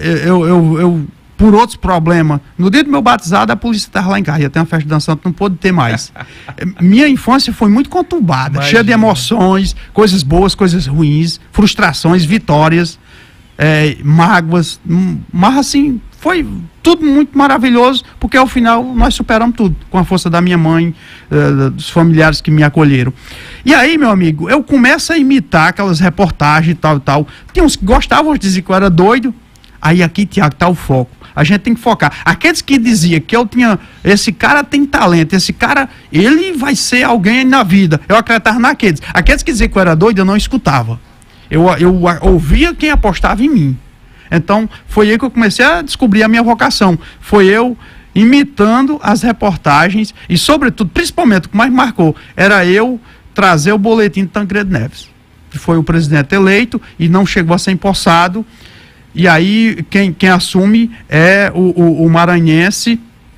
por outros problemas, no dia do meu batizado a polícia estava lá em casa, ia ter uma festa dançante, não pôde ter mais. Minha infância foi muito conturbada, cheia de emoções, coisas boas, coisas ruins, frustrações, vitórias, mágoas, mas assim, foi tudo muito maravilhoso, porque ao final nós superamos tudo, com a força da minha mãe, dos familiares que me acolheram. E aí, meu amigo, eu começo a imitar aquelas reportagens e tal e tal. Tem uns que gostavam, diziam que eu era doido. Aí aqui, Tiago, tá o foco. A gente tem que focar. Aqueles que diziam que eu tinha, esse cara tem talento, esse cara, ele vai ser alguém na vida. Eu acreditava naqueles. Aqueles que diziam que eu era doido, eu não escutava. Eu ouvia quem apostava em mim. Então, foi aí que eu comecei a descobrir a minha vocação. Foi eu imitando as reportagens e, sobretudo, principalmente, o que mais marcou, era eu trazer o boletim de Tancredo Neves, que foi o presidente eleito e não chegou a ser empossado. E aí, quem assume é o maranhense,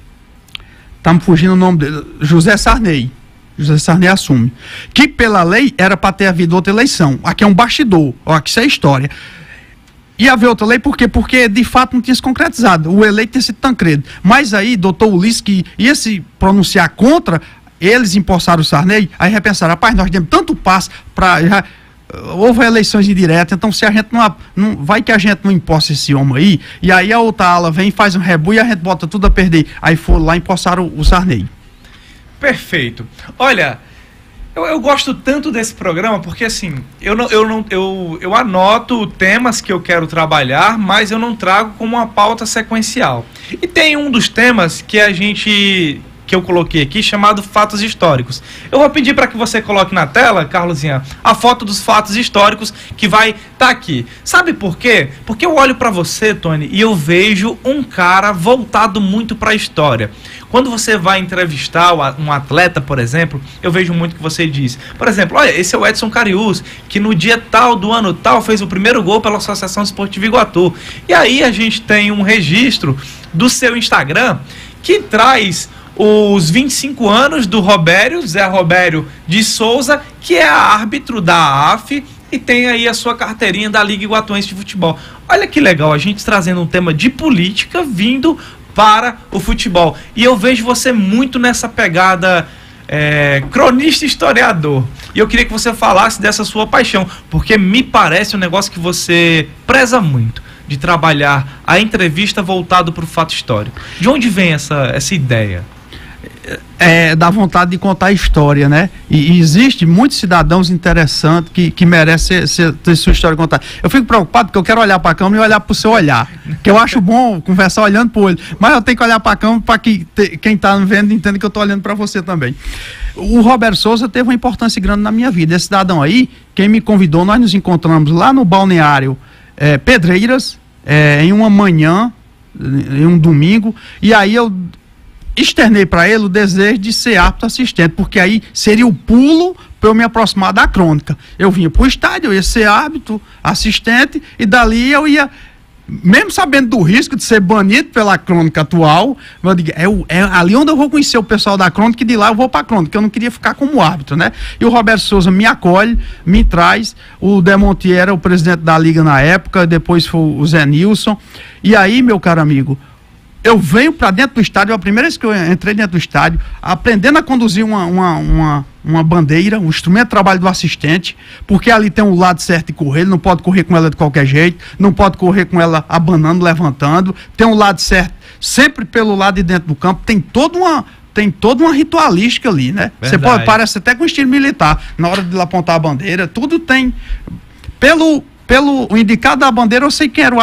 tá me fugindo o nome dele, José Sarney. José Sarney assume. Que, pela lei, era para ter havido outra eleição. Aqui é um bastidor, aqui isso é história. Ia haver outra lei, por quê? Porque, de fato, não tinha se concretizado. O eleito tinha sido Tancredo. Mas aí, doutor Ulisses, que ia se pronunciar contra, eles empossaram o Sarney, aí repensaram, rapaz, nós demos tanto passo para... Houve eleições indiretas, então se a gente não vai que a gente não imposta esse homem aí, e aí a outra ala vem, faz um rebu e a gente bota tudo a perder. Aí foram lá e empossaram o Sarney. Perfeito. Olha, eu gosto tanto desse programa porque assim, eu anoto temas que eu quero trabalhar, mas eu não trago como uma pauta sequencial. E tem um dos temas que eu coloquei aqui, chamado Fatos Históricos. Eu vou pedir para que você coloque na tela, Carlosinha, a foto dos fatos históricos que vai estar aqui. Sabe por quê? Porque eu olho para você, Tony, e eu vejo um cara voltado muito para a história. Quando você vai entrevistar um atleta, por exemplo, eu vejo muito que você diz, por exemplo, olha, esse é o Edson Cariús, que no dia tal do ano tal fez o primeiro gol pela Associação Esportiva Iguatu. E aí a gente tem um registro do seu Instagram que traz os 25 anos do Zé Robério de Souza, que é árbitro da AF e tem aí a sua carteirinha da Liga Iguatuense de Futebol. Olha que legal, a gente trazendo um tema de política vindo para o futebol. E eu vejo você muito nessa pegada cronista historiador. E eu queria que você falasse dessa sua paixão, porque me parece um negócio que você preza muito, de trabalhar a entrevista voltado para o fato histórico. De onde vem essa ideia? dá vontade de contar a história, né? E existe muitos cidadãos interessantes que merecem ter sua história contada. Eu fico preocupado porque eu quero olhar para a câmera e olhar para o seu olhar, que eu acho bom conversar olhando para o olho, mas eu tenho que olhar para a câmera para que quem está vendo entenda que eu estou olhando para você também. O Roberto Souza teve uma importância grande na minha vida. Esse cidadão aí, quem me convidou, nós nos encontramos lá no balneário Pedreiras, em uma manhã, em um domingo, e aí eu externei para ele o desejo de ser árbitro assistente, porque aí seria o pulo para eu me aproximar da crônica. Eu vinha para o estádio, eu ia ser árbitro assistente, e dali eu ia, mesmo sabendo do risco de ser banido pela crônica atual, eu digo, é ali onde eu vou conhecer o pessoal da crônica, e de lá eu vou para a crônica, que eu não queria ficar como árbitro, né? E o Roberto Souza me acolhe, me traz, o Demontier era o presidente da liga na época, depois foi o Zé Nilson, e aí, meu caro amigo, eu venho para dentro do estádio, a primeira vez que eu entrei dentro do estádio, aprendendo a conduzir uma bandeira, um instrumento de trabalho do assistente, porque ali tem um lado certo de correr, ele não pode correr com ela de qualquer jeito, não pode correr com ela abanando, levantando, tem um lado certo, sempre pelo lado de dentro do campo, tem toda uma ritualística ali, né? Você parece até com estilo militar, na hora de apontar a bandeira, tudo tem, pelo indicado da bandeira, eu sei quem era o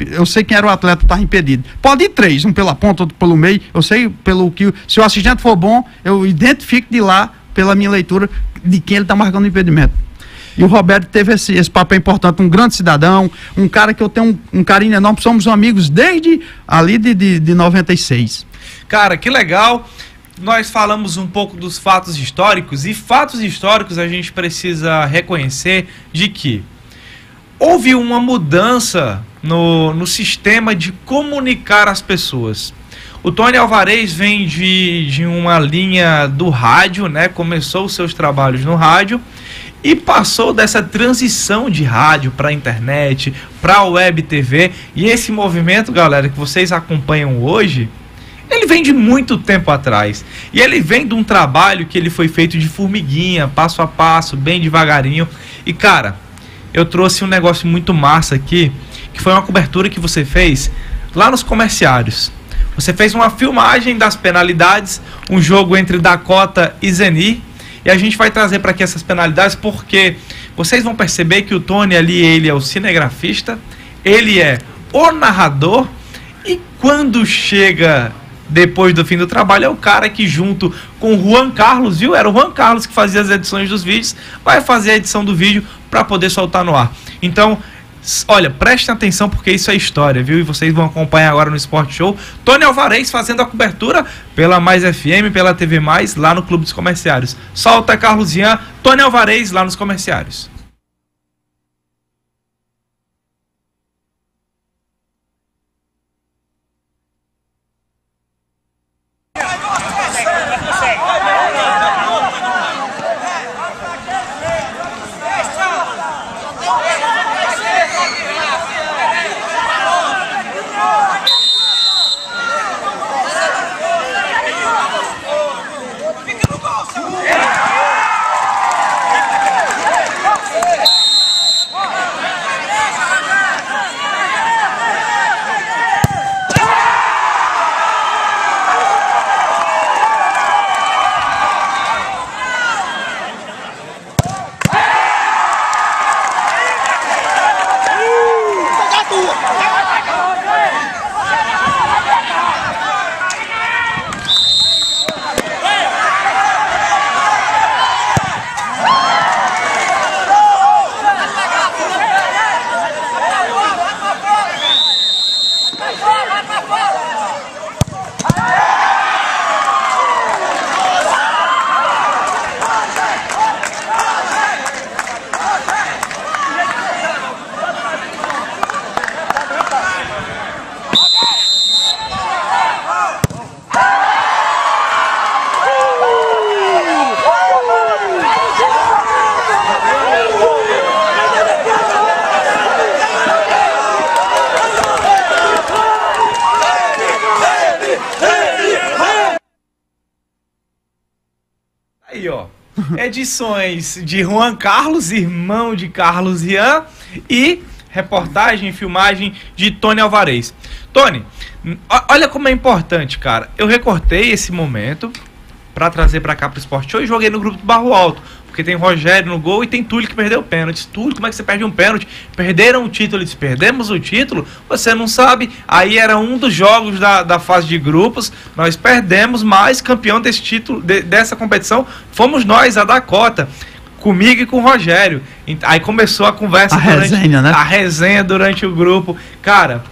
atleta que estava impedido. Pode ir 3, um pela ponta, outro pelo meio. Eu sei pelo que. Se o assistente for bom, eu identifico de lá, pela minha leitura, de quem ele está marcando o impedimento. E o Roberto teve esse papel importante, um grande cidadão, um cara que eu tenho um carinho enorme, somos amigos desde ali de 96. Cara, que legal. Nós falamos um pouco dos fatos históricos, e fatos históricos a gente precisa reconhecer de que houve uma mudança no sistema de comunicar as pessoas. O Tony Alvarez vem de uma linha do rádio, né? Começou os seus trabalhos no rádio e passou dessa transição de rádio para a internet, para a web TV. E esse movimento, galera, que vocês acompanham hoje, ele vem de muito tempo atrás. E ele vem de um trabalho que ele foi feito de formiguinha, passo a passo, bem devagarinho. E, cara, eu trouxe um negócio muito massa aqui, que foi uma cobertura que você fez lá nos comerciários. Você fez uma filmagem das penalidades, um jogo entre Dakota e Zeni, e a gente vai trazer para aqui essas penalidades, porque vocês vão perceber que o Tony ali, ele é o cinegrafista, ele é o narrador, e quando chega depois do fim do trabalho, é o cara que, junto com o Juan Carlos, viu? Era o Juan Carlos que fazia as edições dos vídeos, vai fazer a edição do vídeo para poder soltar no ar. Então, olha, prestem atenção, porque isso é história, viu? E vocês vão acompanhar agora no Sport Show Tony Alvarez fazendo a cobertura pela Mais FM, pela TV Mais, lá no Clube dos Comerciários. Solta, Carlos Ian, Tony Alvarez lá nos comerciários. Aí, ó, edições de Juan Carlos, irmão de Carlos Ian, e reportagem e filmagem de Tony Alvarez. Tony, olha como é importante, cara. Eu recortei esse momento para trazer para cá pro Sport Show e joguei no grupo do Barro Alto. Porque tem Rogério no gol e tem Túlio que perdeu o pênalti. Túlio, como é que você perde um pênalti? Perderam o título. Ele disse, perdemos o título? Você não sabe. Aí era um dos jogos da fase de grupos. Nós perdemos, mas campeão desse título, dessa competição, fomos nós, a Dakota. Comigo e com o Rogério. Aí começou a conversa. A resenha durante o grupo. Cara,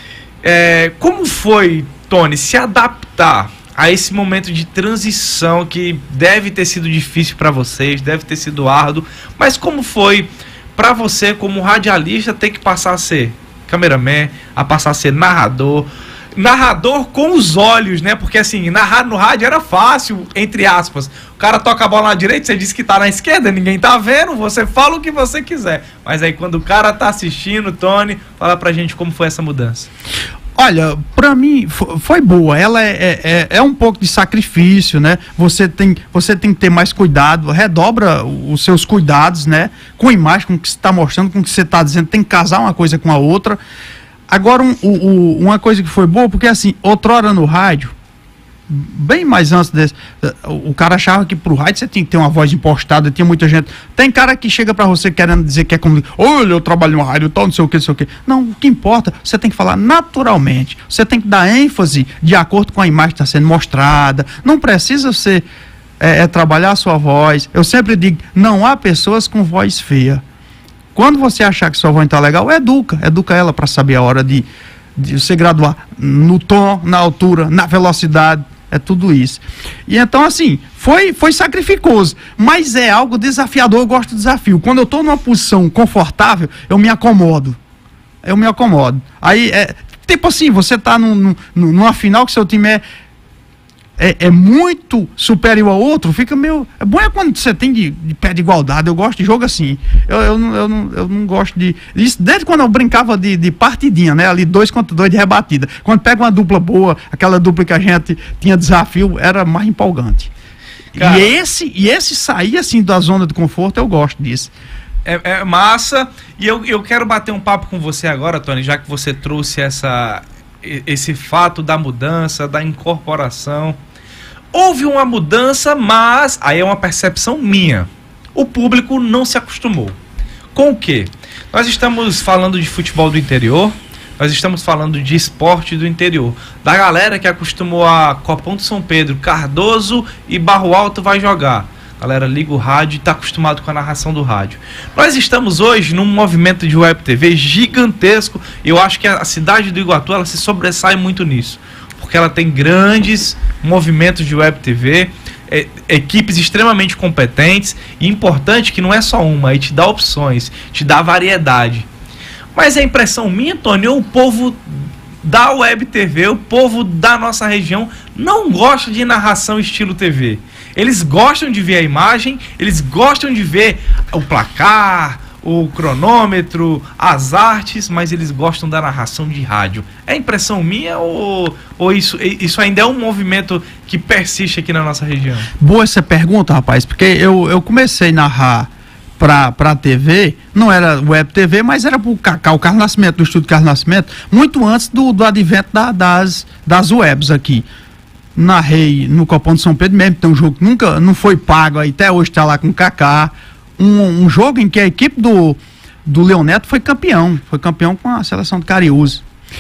como foi, Tony, se adaptar a esse momento de transição que deve ter sido difícil para vocês, deve ter sido árduo, mas como foi para você como radialista ter que passar a ser cameraman, a passar a ser narrador com os olhos, né? Porque assim, narrar no rádio era fácil, entre aspas. O cara toca a bola na direita, você diz que tá na esquerda, ninguém tá vendo, você fala o que você quiser. Mas aí quando o cara tá assistindo, Tony, fala pra gente como foi essa mudança. Olha, pra mim foi boa. Ela é um pouco de sacrifício, né? Você tem que ter mais cuidado, redobra os seus cuidados, né? Com a imagem, com o que você está mostrando, com o que você está dizendo, tem que casar uma coisa com a outra. Agora, uma coisa que foi boa, porque assim, outrora no rádio, bem mais antes desse, o cara achava que pro rádio você tinha que ter uma voz impostada, tinha muita gente. Tem cara que chega pra você querendo dizer que é como, olha, eu trabalho no rádio, tal, não sei o que. Não, o que importa, você tem que falar naturalmente, você tem que dar ênfase de acordo com a imagem que está sendo mostrada, não precisa você trabalhar a sua voz. Eu sempre digo, não há pessoas com voz feia. Quando você achar que sua voz está legal, educa ela para saber a hora de você graduar no tom, na altura, na velocidade, é tudo isso. E então, assim, foi sacrificoso, mas é algo desafiador, eu gosto do desafio. Quando eu estou numa posição confortável, eu me acomodo. Aí, tipo assim, você está numa final que seu time é muito superior ao outro, fica meio... É bom quando você tem de pé de igualdade. Eu gosto de jogo assim. Eu não gosto de... Isso desde quando eu brincava de partidinha, né? Ali 2 contra 2 de rebatida. Quando pega uma dupla boa, aquela dupla que a gente tinha desafio, era mais empolgante. Cara, e esse sair assim da zona de conforto, eu gosto disso. É massa. E eu quero bater um papo com você agora, Tony, já que você trouxe esse fato da mudança, da incorporação. Houve uma mudança, mas aí é uma percepção minha. O público não se acostumou. Com o quê? Nós estamos falando de futebol do interior, nós estamos falando de esporte do interior. Da galera que acostumou a Copão de São Pedro, Cardoso e Barro Alto vai jogar. A galera liga o rádio e está acostumado com a narração do rádio. Nós estamos hoje num movimento de web TV gigantesco. E eu acho que a cidade do Iguatu ela se sobressai muito nisso, porque ela tem grandes movimentos de web TV, equipes extremamente competentes. E importante que não é só uma, aí te dá opções, te dá variedade. Mas a impressão minha, Tony, o povo da web TV, o povo da nossa região não gosta de narração estilo TV. Eles gostam de ver a imagem, eles gostam de ver o placar, o cronômetro, as artes, mas eles gostam da narração de rádio. É impressão minha ou isso ainda é um movimento que persiste aqui na nossa região? Boa essa pergunta, rapaz, porque eu comecei a narrar pra TV, não era web TV, mas era pro Cacau, o Carlos Nascimento, do Estúdio Carlos Nascimento, muito antes do advento das webs aqui. Narrei no Copão de São Pedro mesmo, tem um jogo que nunca não foi pago, aí até hoje está lá com o Kaká. Um jogo em que a equipe do Leão Neto foi campeão com a seleção do Cariús.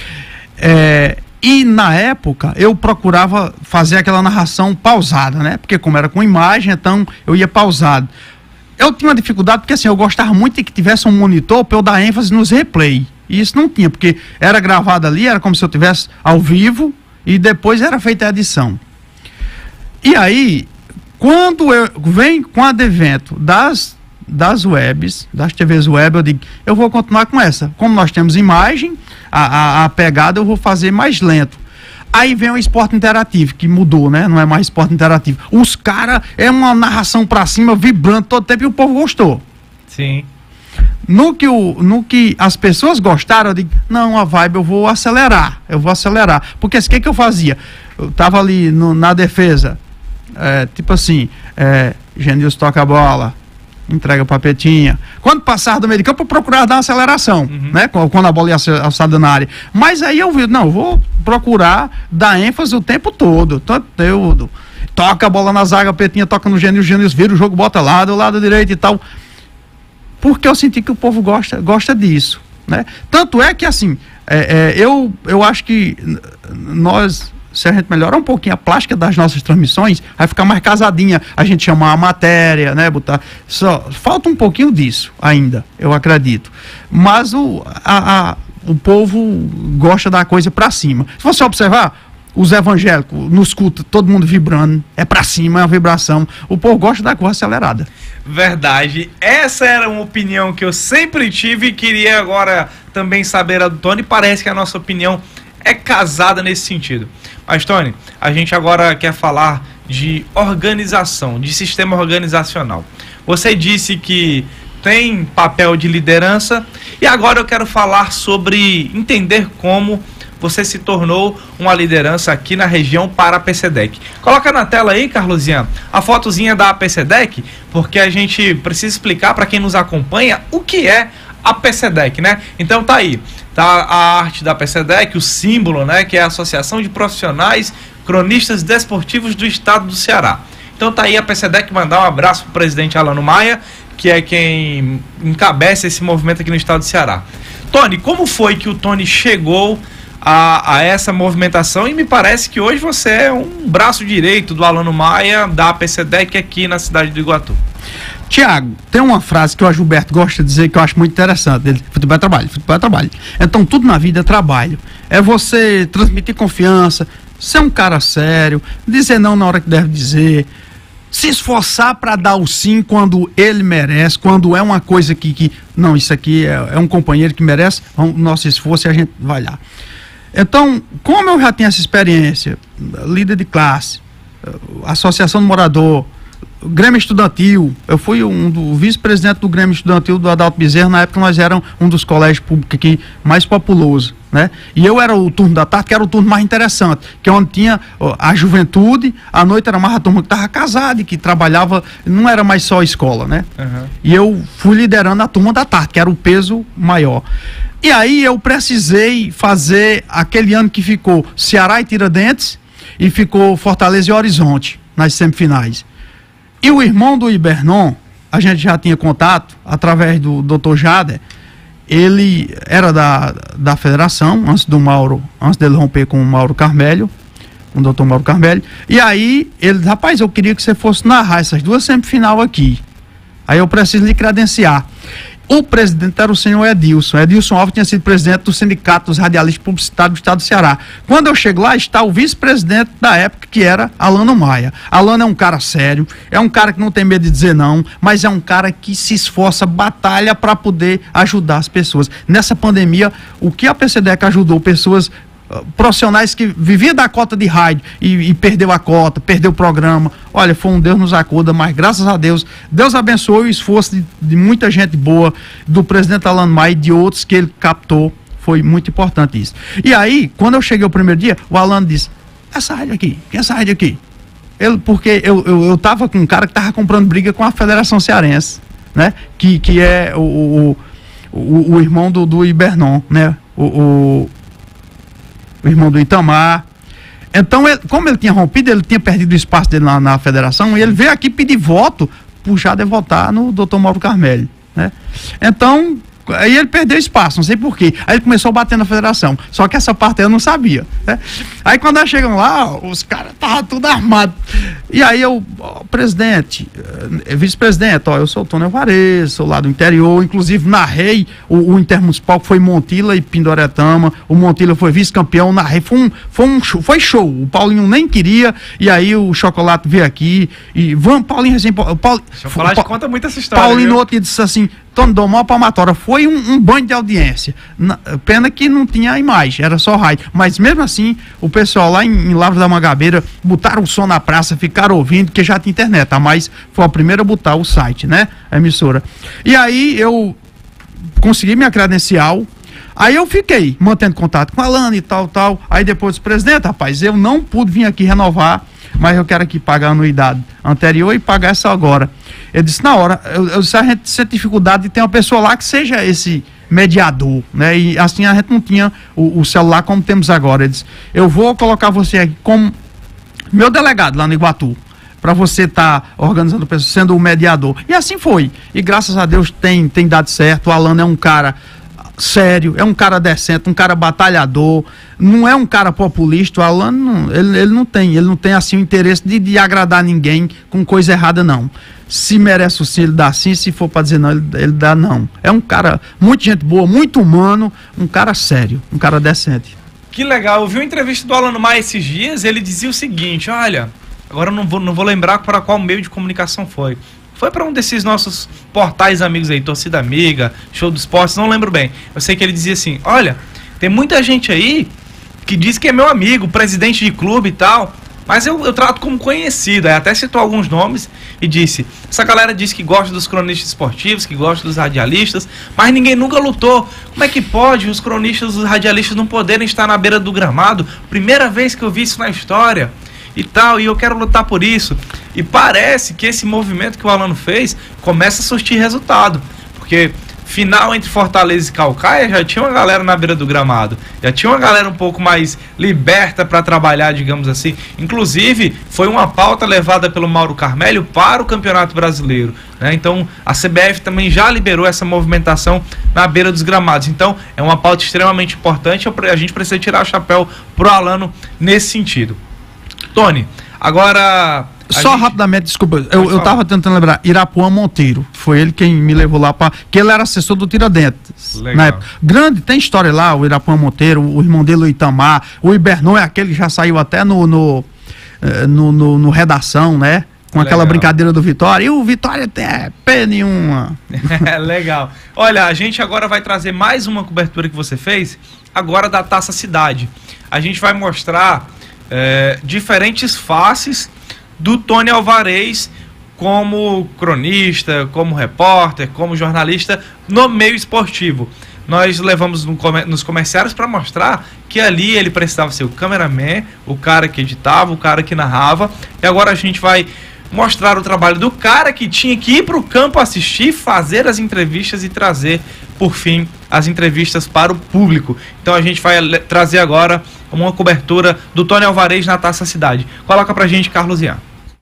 E na época eu procurava fazer aquela narração pausada, né? Porque como era com imagem, então eu ia pausado. Eu tinha uma dificuldade porque assim, eu gostava muito de que tivesse um monitor para eu dar ênfase nos replay. E isso não tinha, porque era gravado ali, era como se eu estivesse ao vivo e depois era feita a edição. E aí, quando vem com o advento das webs, das TVs web, eu digo, eu vou continuar com essa. Como nós temos imagem, a pegada eu vou fazer mais lento. Aí vem o esporte interativo, que mudou, né? Não é mais esporte interativo. Os caras, é uma narração pra cima, vibrando todo tempo, e o povo gostou. Sim. No que as pessoas gostaram, eu digo, não, a vibe eu vou acelerar. Porque o que eu fazia? Eu tava ali na defesa, tipo assim, Genilson toca a bola, entrega a papetinha. Quando passar do meio de campo, eu procurava dar uma aceleração, né? Quando a bola ia alçada na área. Mas aí eu vi, não, eu vou procurar dar ênfase o tempo todo. toca a bola na zaga, Petinha toca no Gênio, o Gênio vira o jogo, bota do lado direito e tal. Porque eu senti que o povo gosta disso, né? Tanto é que, assim, eu acho que nós, se a gente melhorar um pouquinho a plástica das nossas transmissões, vai ficar mais casadinha, a gente chamar a matéria, né, botar, falta um pouquinho disso ainda, eu acredito, mas o povo gosta da coisa pra cima. Se você observar, os evangélicos nos cultos, todo mundo vibrando, é pra cima, é uma vibração, o povo gosta da coisa acelerada. Verdade, essa era uma opinião que eu sempre tive e queria agora também saber a do Tony. Parece que a nossa opinião é casada nesse sentido. Mas, Tony, a gente agora quer falar de organização, de sistema organizacional. Você disse que tem papel de liderança e agora eu quero falar sobre entender como você se tornou uma liderança aqui na região para a PCDEC. Coloca na tela aí, Carlosinha, a fotozinha da PCDEC, porque a gente precisa explicar para quem nos acompanha o que é a PCDEC, né? Então tá aí, tá a arte da PCDEC, o símbolo, né, que é a Associação de Profissionais Cronistas Desportivos do Estado do Ceará. Então tá aí a PCDEC, mandar um abraço pro presidente Alano Maia, que é quem encabeça esse movimento aqui no estado do Ceará. Tony, como foi que o Tony chegou a essa movimentação? E me parece que hoje você é um braço direito do Alano Maia, da PCDEC aqui na cidade do Iguatu. Tiago, tem uma frase que o Gilberto gosta de dizer que eu acho muito interessante. Ele, futebol é trabalho, futebol é trabalho. Então tudo na vida é trabalho. É você transmitir confiança, ser um cara sério, dizer não na hora que deve dizer, se esforçar para dar o sim quando ele merece, quando é uma coisa que não, isso aqui é um companheiro que merece o nosso esforço e a gente vai lá. Então, como eu já tenho essa experiência, líder de classe, associação do morador, Grêmio Estudantil, eu fui do vice-presidente do Grêmio Estudantil do Adalto Bezerra, na época nós éramos um dos colégios públicos aqui mais populoso, né? E eu era o turno da tarde, que era o turno mais interessante, que é onde tinha a juventude, à noite era mais a turma que estava casada e que trabalhava, não era mais só a escola, né? Uhum. E eu fui liderando a turma da tarde, que era o peso maior. E aí eu precisei fazer aquele ano que ficou Ceará e Tiradentes e ficou Fortaleza e Horizonte nas semifinais. E o irmão do Ibernon, a gente já tinha contato através do Dr. Jader, ele era da federação, antes dele romper com o Mauro Carmelho, com o Dr. Mauro Carmelho, e aí ele disse, rapaz, eu queria que você fosse narrar essas duas semifinal aqui. Aí eu preciso lhe credenciar. O presidente era o senhor Edilson. Edilson Alves tinha sido presidente do Sindicato dos Radialistas Publicitários do Estado do Ceará. Quando eu chego lá, está o vice-presidente da época, que era Alano Maia. Alano é um cara sério, é um cara que não tem medo de dizer não, mas é um cara que se esforça, batalha para poder ajudar as pessoas. Nessa pandemia, o que a PCDEC ajudou pessoas profissionais que viviam da cota de rádio e perdeu a cota, perdeu o programa. Olha, foi um Deus nos acuda, mas graças a Deus, Deus abençoe o esforço de muita gente boa, do presidente Alano Maia e de outros que ele captou. Foi muito importante isso. E aí, quando eu cheguei o primeiro dia, o Alano disse, essa rádio aqui, quem é essa rádio aqui? Porque eu tava com um cara que tava comprando briga com a Federação Cearense, né? Que é o irmão do Ibernon, né? O irmão do Itamar. Então, como ele tinha rompido, ele tinha perdido o espaço dele na federação, e ele veio aqui pedir voto por Jader votar no Dr. Mauro Carmelho, né? Então, aí ele perdeu espaço, não sei porquê. Aí ele começou a bater na federação. Só que essa parte eu não sabia, né? Aí quando nós chegamos lá, os caras estavam tudo armados. E aí presidente, vice-presidente, eu sou o Tony Alvarez, sou lá do interior, inclusive narrei o intermunicipal que foi Montila e Pindoretama. O Montila foi vice-campeão, narrei, foi show. O Paulinho nem queria, e aí o Chocolate veio aqui, e vamos, Paulinho, assim, Chocolate conta muito essa história. Paulinho no outro dia disse assim, Tony, dou maior palmatória. Foi um banho de audiência. Pena que não tinha imagem, era só rádio. Mas mesmo assim, o pessoal lá em Lavras da Mangabeira botaram o som na praça, ficaram ouvindo, porque já tinha internet. A Mais foi a primeira a botar o site, né? A emissora. E aí eu consegui minha credencial. Aí eu fiquei mantendo contato com a Alano e tal. Aí depois, presidente, rapaz, eu não pude vir aqui renovar, mas eu quero aqui pagar a anuidade anterior e pagar essa agora. Ele disse, na hora, eu disse, a gente sente dificuldade de ter uma pessoa lá que seja esse mediador, né? E assim a gente não tinha o celular como temos agora. Ele disse, eu vou colocar você aqui como meu delegado lá no Iguatu. para você estar organizando pessoas, sendo o mediador. E assim foi. E graças a Deus tem dado certo. O Alano é um cara sério, é um cara decente, um cara batalhador, não é um cara populista. O Alano, ele não tem assim o interesse de agradar ninguém com coisa errada, não. Se merece o sim, ele dá sim, se for para dizer não, ele dá não. É um cara, muito gente boa, muito humano, um cara sério, um cara decente. Que legal, eu vi uma entrevista do Alano Maia esses dias, ele dizia o seguinte, olha, agora eu não vou lembrar para qual meio de comunicação foi. Foi para um desses nossos portais amigos aí, Torcida Amiga, Show dos Esportes, não lembro bem. Eu sei que ele dizia assim, olha, tem muita gente aí que diz que é meu amigo, presidente de clube e tal, mas eu trato como conhecido. Aí até citou alguns nomes e disse, essa galera diz que gosta dos cronistas esportivos, que gosta dos radialistas, mas ninguém nunca lutou. Como é que pode os cronistas, os radialistas não poderem estar na beira do gramado? Primeira vez que eu vi isso na história e tal, e eu quero lutar por isso. E parece que esse movimento que o Alano fez começa a surtir resultado, porque final entre Fortaleza e Caucaia já tinha uma galera na beira do gramado, já tinha uma galera um pouco mais liberta para trabalhar, digamos assim. Inclusive foi uma pauta levada pelo Mauro Carmelho para o Campeonato Brasileiro, né? Então a CBF também já liberou essa movimentação na beira dos gramados. Então é uma pauta extremamente importante, a gente precisa tirar o chapéu pro Alano nesse sentido. Tony, agora... Rapidamente, desculpa, eu tava tentando lembrar, Irapuã Monteiro, foi ele quem me levou lá que ele era assessor do Tiradentes. Legal. Na época. Grande, tem história lá, o Irapuã Monteiro, o irmão dele, o Itamar, o Ibernon é aquele que já saiu até no Redação, né? Com aquela Legal. brincadeira do Vitória, e o Vitória tem pé nenhuma. Legal. Olha, a gente agora vai trazer mais uma cobertura que você fez, agora da Taça Cidade. A gente vai mostrar diferentes faces do Tony Alvarez como cronista, como repórter, como jornalista no meio esportivo. Nós levamos nos comerciários para mostrar que ali ele precisava ser o cameraman, o cara que editava, o cara que narrava, e agora a gente vai mostrar o trabalho do cara que tinha que ir para o campo assistir, fazer as entrevistas e trazer, por fim, as entrevistas para o público. Então a gente vai trazer agora uma cobertura do Tony Alvarez na Taça Cidade. Coloca pra gente, Carlos Ian.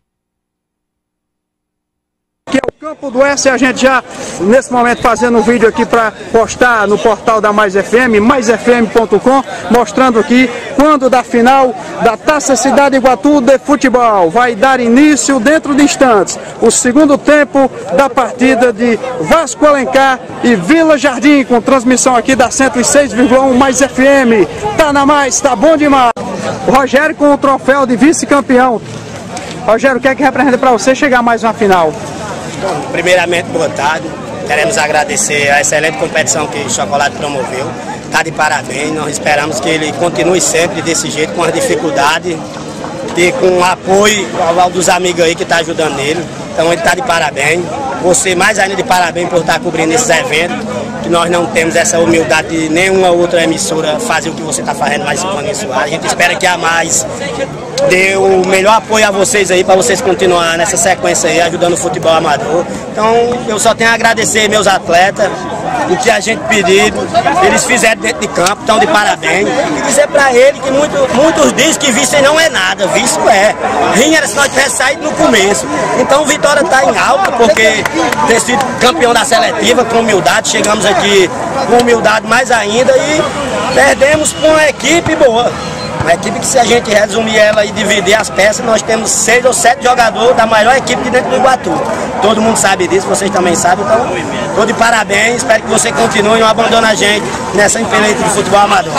Que é o campo do Oeste, a gente já nesse momento fazendo um vídeo aqui para postar no portal da Mais FM, maisfm.com, mostrando aqui quando da final da Taça Cidade Iguatu de futebol. Vai dar início dentro de instantes o segundo tempo da partida de Vasco Alencar e Vila Jardim, com transmissão aqui da 106,1 Mais FM. Tá na Mais, tá bom demais. O Rogério com o troféu de vice-campeão. Rogério, o que é que representa para você chegar a mais uma final? Bom, primeiramente, boa tarde. Queremos agradecer a excelente competição que o Chocolate promoveu. Está de parabéns. Nós esperamos que ele continue sempre desse jeito, com as dificuldades e com o apoio dos amigos aí que estão ajudando ele. Então ele está de parabéns. Você mais ainda de parabéns por estar cobrindo esses eventos, que nós não temos essa humildade de nenhuma outra emissora fazer o que você está fazendo mais 5 anos. A gente espera que a Mais dê o melhor apoio a vocês aí, para vocês continuar nessa sequência aí, ajudando o futebol amador. Então eu só tenho a agradecer meus atletas, o que a gente pediu, eles fizeram dentro de campo, estão de parabéns. E dizer para ele que muitos dizem que vice não é nada, vice é. Rinha era se nós tivéssemos saído no começo. Então o Vitória está em alta, porque ter sido campeão da seletiva com humildade, chegamos aqui com humildade mais ainda e perdemos com uma equipe boa. Uma equipe que, se a gente resumir ela e dividir as peças, nós temos 6 ou 7 jogadores da maior equipe de dentro do Iguatu. Todo mundo sabe disso, vocês também sabem, então estou de parabéns, espero que você continue e não abandone a gente nessa impelente de futebol amador.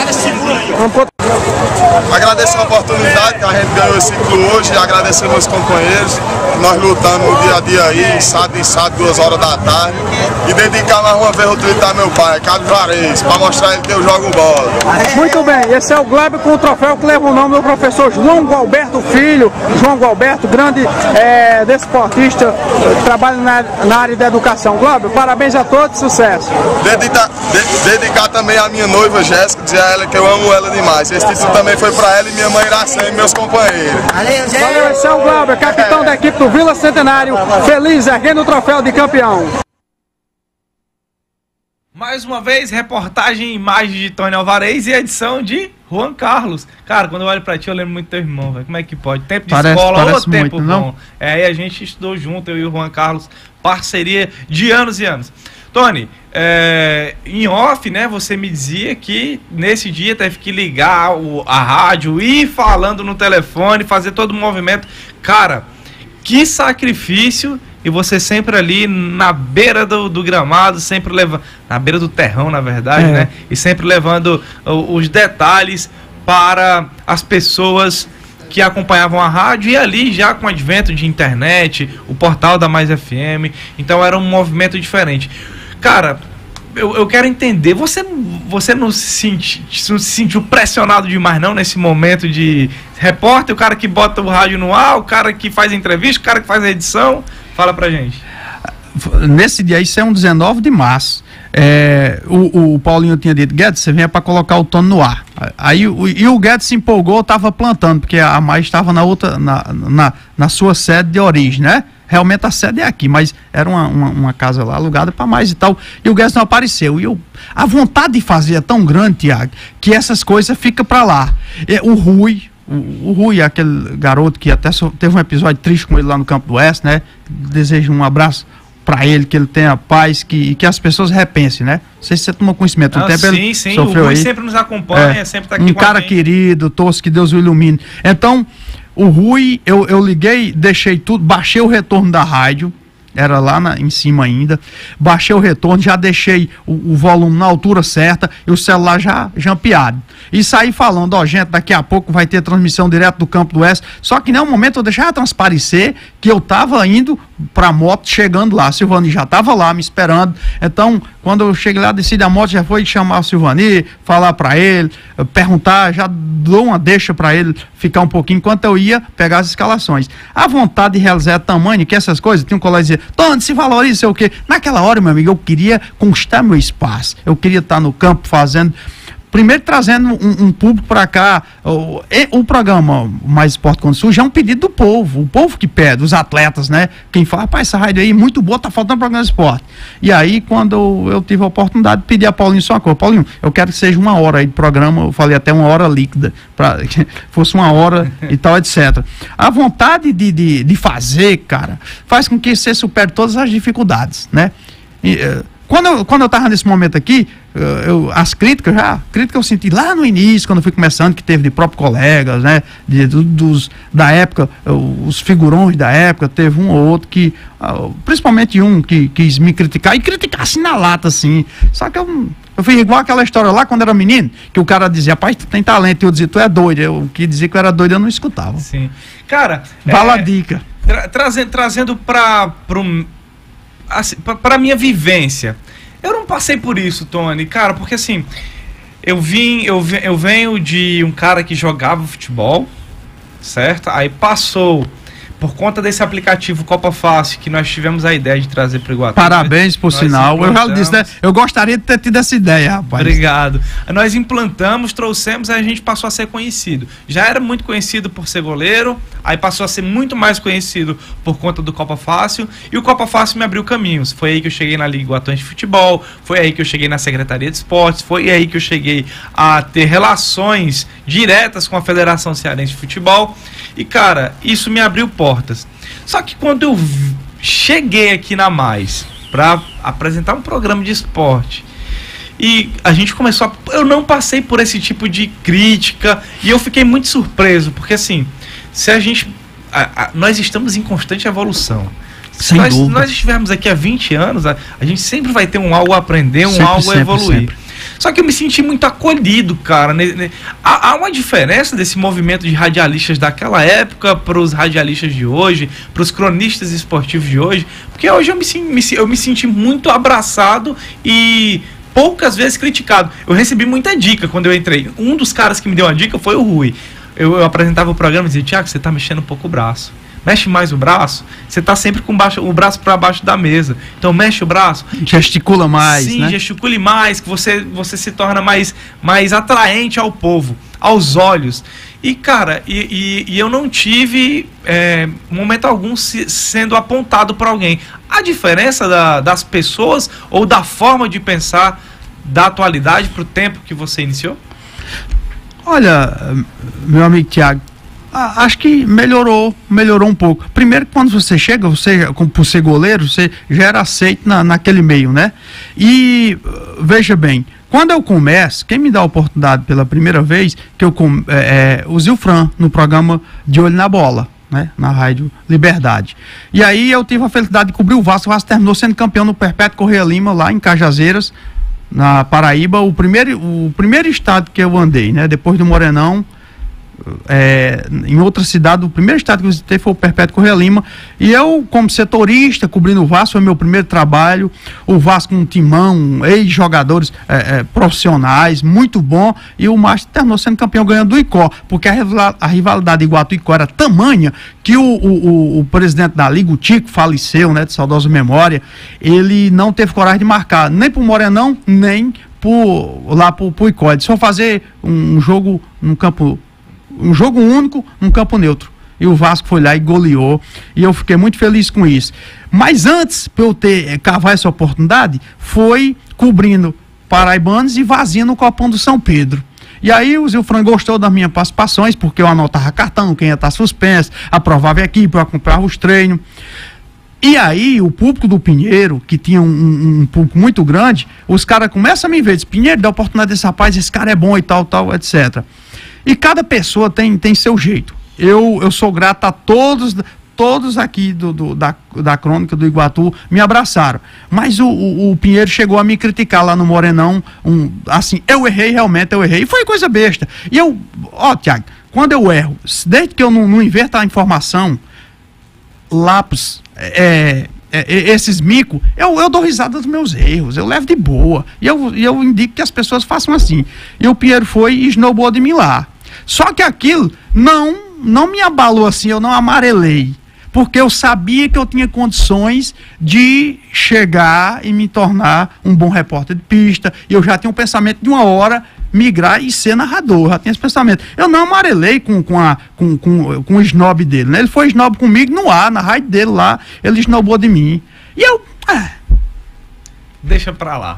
Agradecer a oportunidade que a gente ganhou esse ciclo hoje, agradecer meus companheiros, nós lutando no dia a dia aí, sábado em sábado, 2 horas da tarde, e dedicar mais uma vez o tributo a meu pai, Carlos Varese, para mostrar ele que eu jogo bola. Muito bem, esse é o Glebe com o troféu que leva o nome do professor João Gualberto Filho. João Gualberto, grande desportista, trabalha na área da educação. Glebe, parabéns a todos, sucesso. Dedicar também a minha noiva Jéssica, dizer a ela que eu amo ela demais. Esse título também foi para ela e minha mãe Iracema e meus companheiros. Valeu, esse é o Glebe, capitão da equipe do Vila Centenário, feliz erguendo o troféu de campeão. Mais uma vez, reportagem e imagem de Tony Alvarez e edição de Juan Carlos. Cara, quando eu olho pra ti, eu lembro muito do teu irmão, velho. Como é que pode? Tempo de Parece escola, ou tempo muito, bom. não? Aí a gente estudou junto, eu e o Juan Carlos, parceria de anos e anos. Tony, em off, né, você me dizia que nesse dia teve que ligar a rádio, ir falando no telefone, fazer todo o movimento. Cara, que sacrifício, e você sempre ali na beira do gramado, sempre levando, na beira do terrão, na verdade, né, e sempre levando os detalhes para as pessoas que acompanhavam a rádio, e ali já com o advento de internet, o portal da Mais FM, então era um movimento diferente. Cara, eu quero entender, você não se sentiu pressionado demais não nesse momento de repórter, o cara que bota o rádio no ar, o cara que faz a entrevista, o cara que faz a edição? Fala pra gente. Nesse dia, isso é um 19 de março. O Paulinho tinha dito, Guedes, você vem para colocar o Tony no ar. Aí o Guedes se empolgou, estava plantando, porque a Mais estava na sua sede de origem, né? Realmente a sede é aqui, mas era uma casa lá alugada para Mais e tal. E o Guedes não apareceu. E a vontade de fazer é tão grande, Tiago, que essas coisas ficam para lá. O Rui, aquele garoto que até teve um episódio triste com ele lá no Campo do Oeste, né? Desejo um abraço para ele, que ele tenha paz, que as pessoas repensem, né? Não sei se você tomou conhecimento. Sim, o Rui sempre nos acompanha, sempre tá aqui com a gente. Um cara querido, torço que Deus o ilumine. Então, o Rui, eu liguei, deixei tudo, baixei o retorno da rádio, era lá em cima ainda, baixei o retorno, já deixei o volume na altura certa e o celular já ampliado. E saí falando, gente, daqui a pouco vai ter transmissão direto do Campo do Oeste, só que em nenhum momento eu deixava transparecer que eu estava indo para a moto, chegando lá. A Silvani já estava lá me esperando, então quando eu cheguei lá, desci da moto, já foi chamar o Silvani, falar para ele, perguntar, já dou uma deixa para ele ficar um pouquinho enquanto eu ia pegar as escalações. A vontade de realizar é tamanho que essas coisas, tinha um colega que dizia, Tony, se valoriza, sei o quê. Naquela hora, meu amigo, eu queria conquistar meu espaço, eu queria estar no campo fazendo, primeiro trazendo um público para cá. O programa Mais Esporte Quando Surge é um pedido do povo, o povo que pede, os atletas, né? Quem fala, rapaz, essa rádio aí muito boa, tá faltando programa de esporte. E aí, quando eu tive a oportunidade de pedir a Paulinho só uma coisa, Paulinho, eu quero que seja 1 hora aí de programa, eu falei até 1 hora líquida, para que fosse 1 hora e tal, etc. A vontade de fazer, cara, faz com que você supere todas as dificuldades, né? Quando eu estava nesse momento aqui, as críticas eu senti lá no início, quando eu fui começando, que teve de próprios colegas, né, da época, os figurões da época, teve um ou outro que, principalmente um que quis me criticar, e criticar assim na lata, assim, só que eu fui igual aquela história lá, quando era menino, que o cara dizia, rapaz, tu tem talento, e eu dizia, tu é doido, eu que dizia que eu era doido, eu não escutava. Sim. Cara, Fala a dica. Trazendo para minha vivência, eu não passei por isso, Tony, cara, porque assim, eu venho de um cara que jogava futebol, certo? Aí passou, por conta desse aplicativo Copa Fácil, que nós tivemos a ideia de trazer para o Iguatu. Parabéns, por sinal. Eu já disse, né? Eu gostaria de ter tido essa ideia, rapaz. Obrigado. Nós implantamos, trouxemos, aí a gente passou a ser conhecido. Já era muito conhecido por ser goleiro, aí passou a ser muito mais conhecido por conta do Copa Fácil, e o Copa Fácil me abriu caminhos. Foi aí que eu cheguei na Liga Iguatuense de Futebol, foi aí que eu cheguei na Secretaria de Esportes, foi aí que eu cheguei a ter relações diretas com a Federação Cearense de Futebol, e cara, isso me abriu portas. Só que quando eu cheguei aqui na Mais para apresentar um programa de esporte, e a gente começou eu não passei por esse tipo de crítica, e eu fiquei muito surpreso, porque assim, se a gente nós estamos em constante evolução. Se nós estivermos aqui há 20 anos, a gente sempre vai ter algo a aprender, algo a evoluir. Sempre. Só que eu me senti muito acolhido, cara. Há uma diferença desse movimento de radialistas daquela época para os radialistas de hoje, para os cronistas esportivos de hoje, porque hoje eu me senti muito abraçado e poucas vezes criticado. Eu recebi muita dica quando eu entrei. Um dos caras que me deu uma dica foi o Rui. Eu apresentava o programa e dizia, Tiago, você tá mexendo um pouco o braço. Mexe mais o braço, você tá sempre com o braço para baixo da mesa. Então mexe o braço. Gesticula mais, sim, né? Gesticule mais, que você se torna mais atraente ao povo, aos olhos. E, cara, eu não tive momento algum sendo apontado por alguém. A diferença das pessoas ou da forma de pensar da atualidade para o tempo que você iniciou? Olha, meu amigo Tiago, acho que melhorou um pouco. Primeiro, quando você chega, por ser goleiro, você já era aceito naquele meio, né? E veja bem, quando eu começo, quem me dá a oportunidade pela primeira vez, que o Zilfran, no programa De Olho na Bola, né? Na Rádio Liberdade. E aí eu tive a felicidade de cobrir o Vasco. O Vasco terminou sendo campeão no Perpétuo Correia Lima, lá em Cajazeiras, na Paraíba, o primeiro estado que eu andei, né? Depois do Morenão, em outra cidade, o primeiro estado que eu visitei foi o Perpétuo Correia Lima, e eu, como setorista, cobrindo o Vasco, foi meu primeiro trabalho. O Vasco, um timão, ex-jogadores profissionais, muito bom, e o Márcio terminou sendo campeão, ganhando do Icó, porque a rivalidade Iguatu e Icó era tamanha que o presidente da Liga, o Tico, faleceu, né, de saudosa memória. Ele não teve coragem de marcar nem pro Morenão, nem lá pro Icó. Ele só fazer um jogo no campo, um jogo único num campo neutro. E o Vasco foi lá e goleou. E eu fiquei muito feliz com isso. Mas antes, para eu cavar essa oportunidade, foi cobrindo paraibanos e vazia no Copão do São Pedro. E aí o Zilfran gostou das minhas participações, porque eu anotava cartão, quem ia estar suspenso, aprovava a equipe, eu acompanhava os treinos. E aí o público do Pinheiro, que tinha um público muito grande, os caras começam a me ver, diz, Pinheiro, dá oportunidade desse rapaz, esse cara é bom e tal, etc. E cada pessoa tem seu jeito. Eu sou grato a todos aqui da crônica do Iguatu me abraçaram. Mas o Pinheiro chegou a me criticar lá no Morenão, assim, eu errei, realmente eu errei. E foi coisa besta. E Tiago, quando eu erro, desde que eu não inverto a informação, lápis, esses micos, eu dou risada dos meus erros, eu levo de boa. E eu indico que as pessoas façam assim. E o Pinheiro foi e esnobou de mim lá. Só que aquilo não me abalou assim, eu não amarelei. Porque eu sabia que eu tinha condições de chegar e me tornar um bom repórter de pista. E eu já tinha um pensamento de uma hora migrar e ser narrador. Já tinha esse pensamento. Eu não amarelei com o snob dele, né? Ele foi snob comigo no ar, na rádio dele lá, ele snobou de mim. E eu... Deixa pra lá.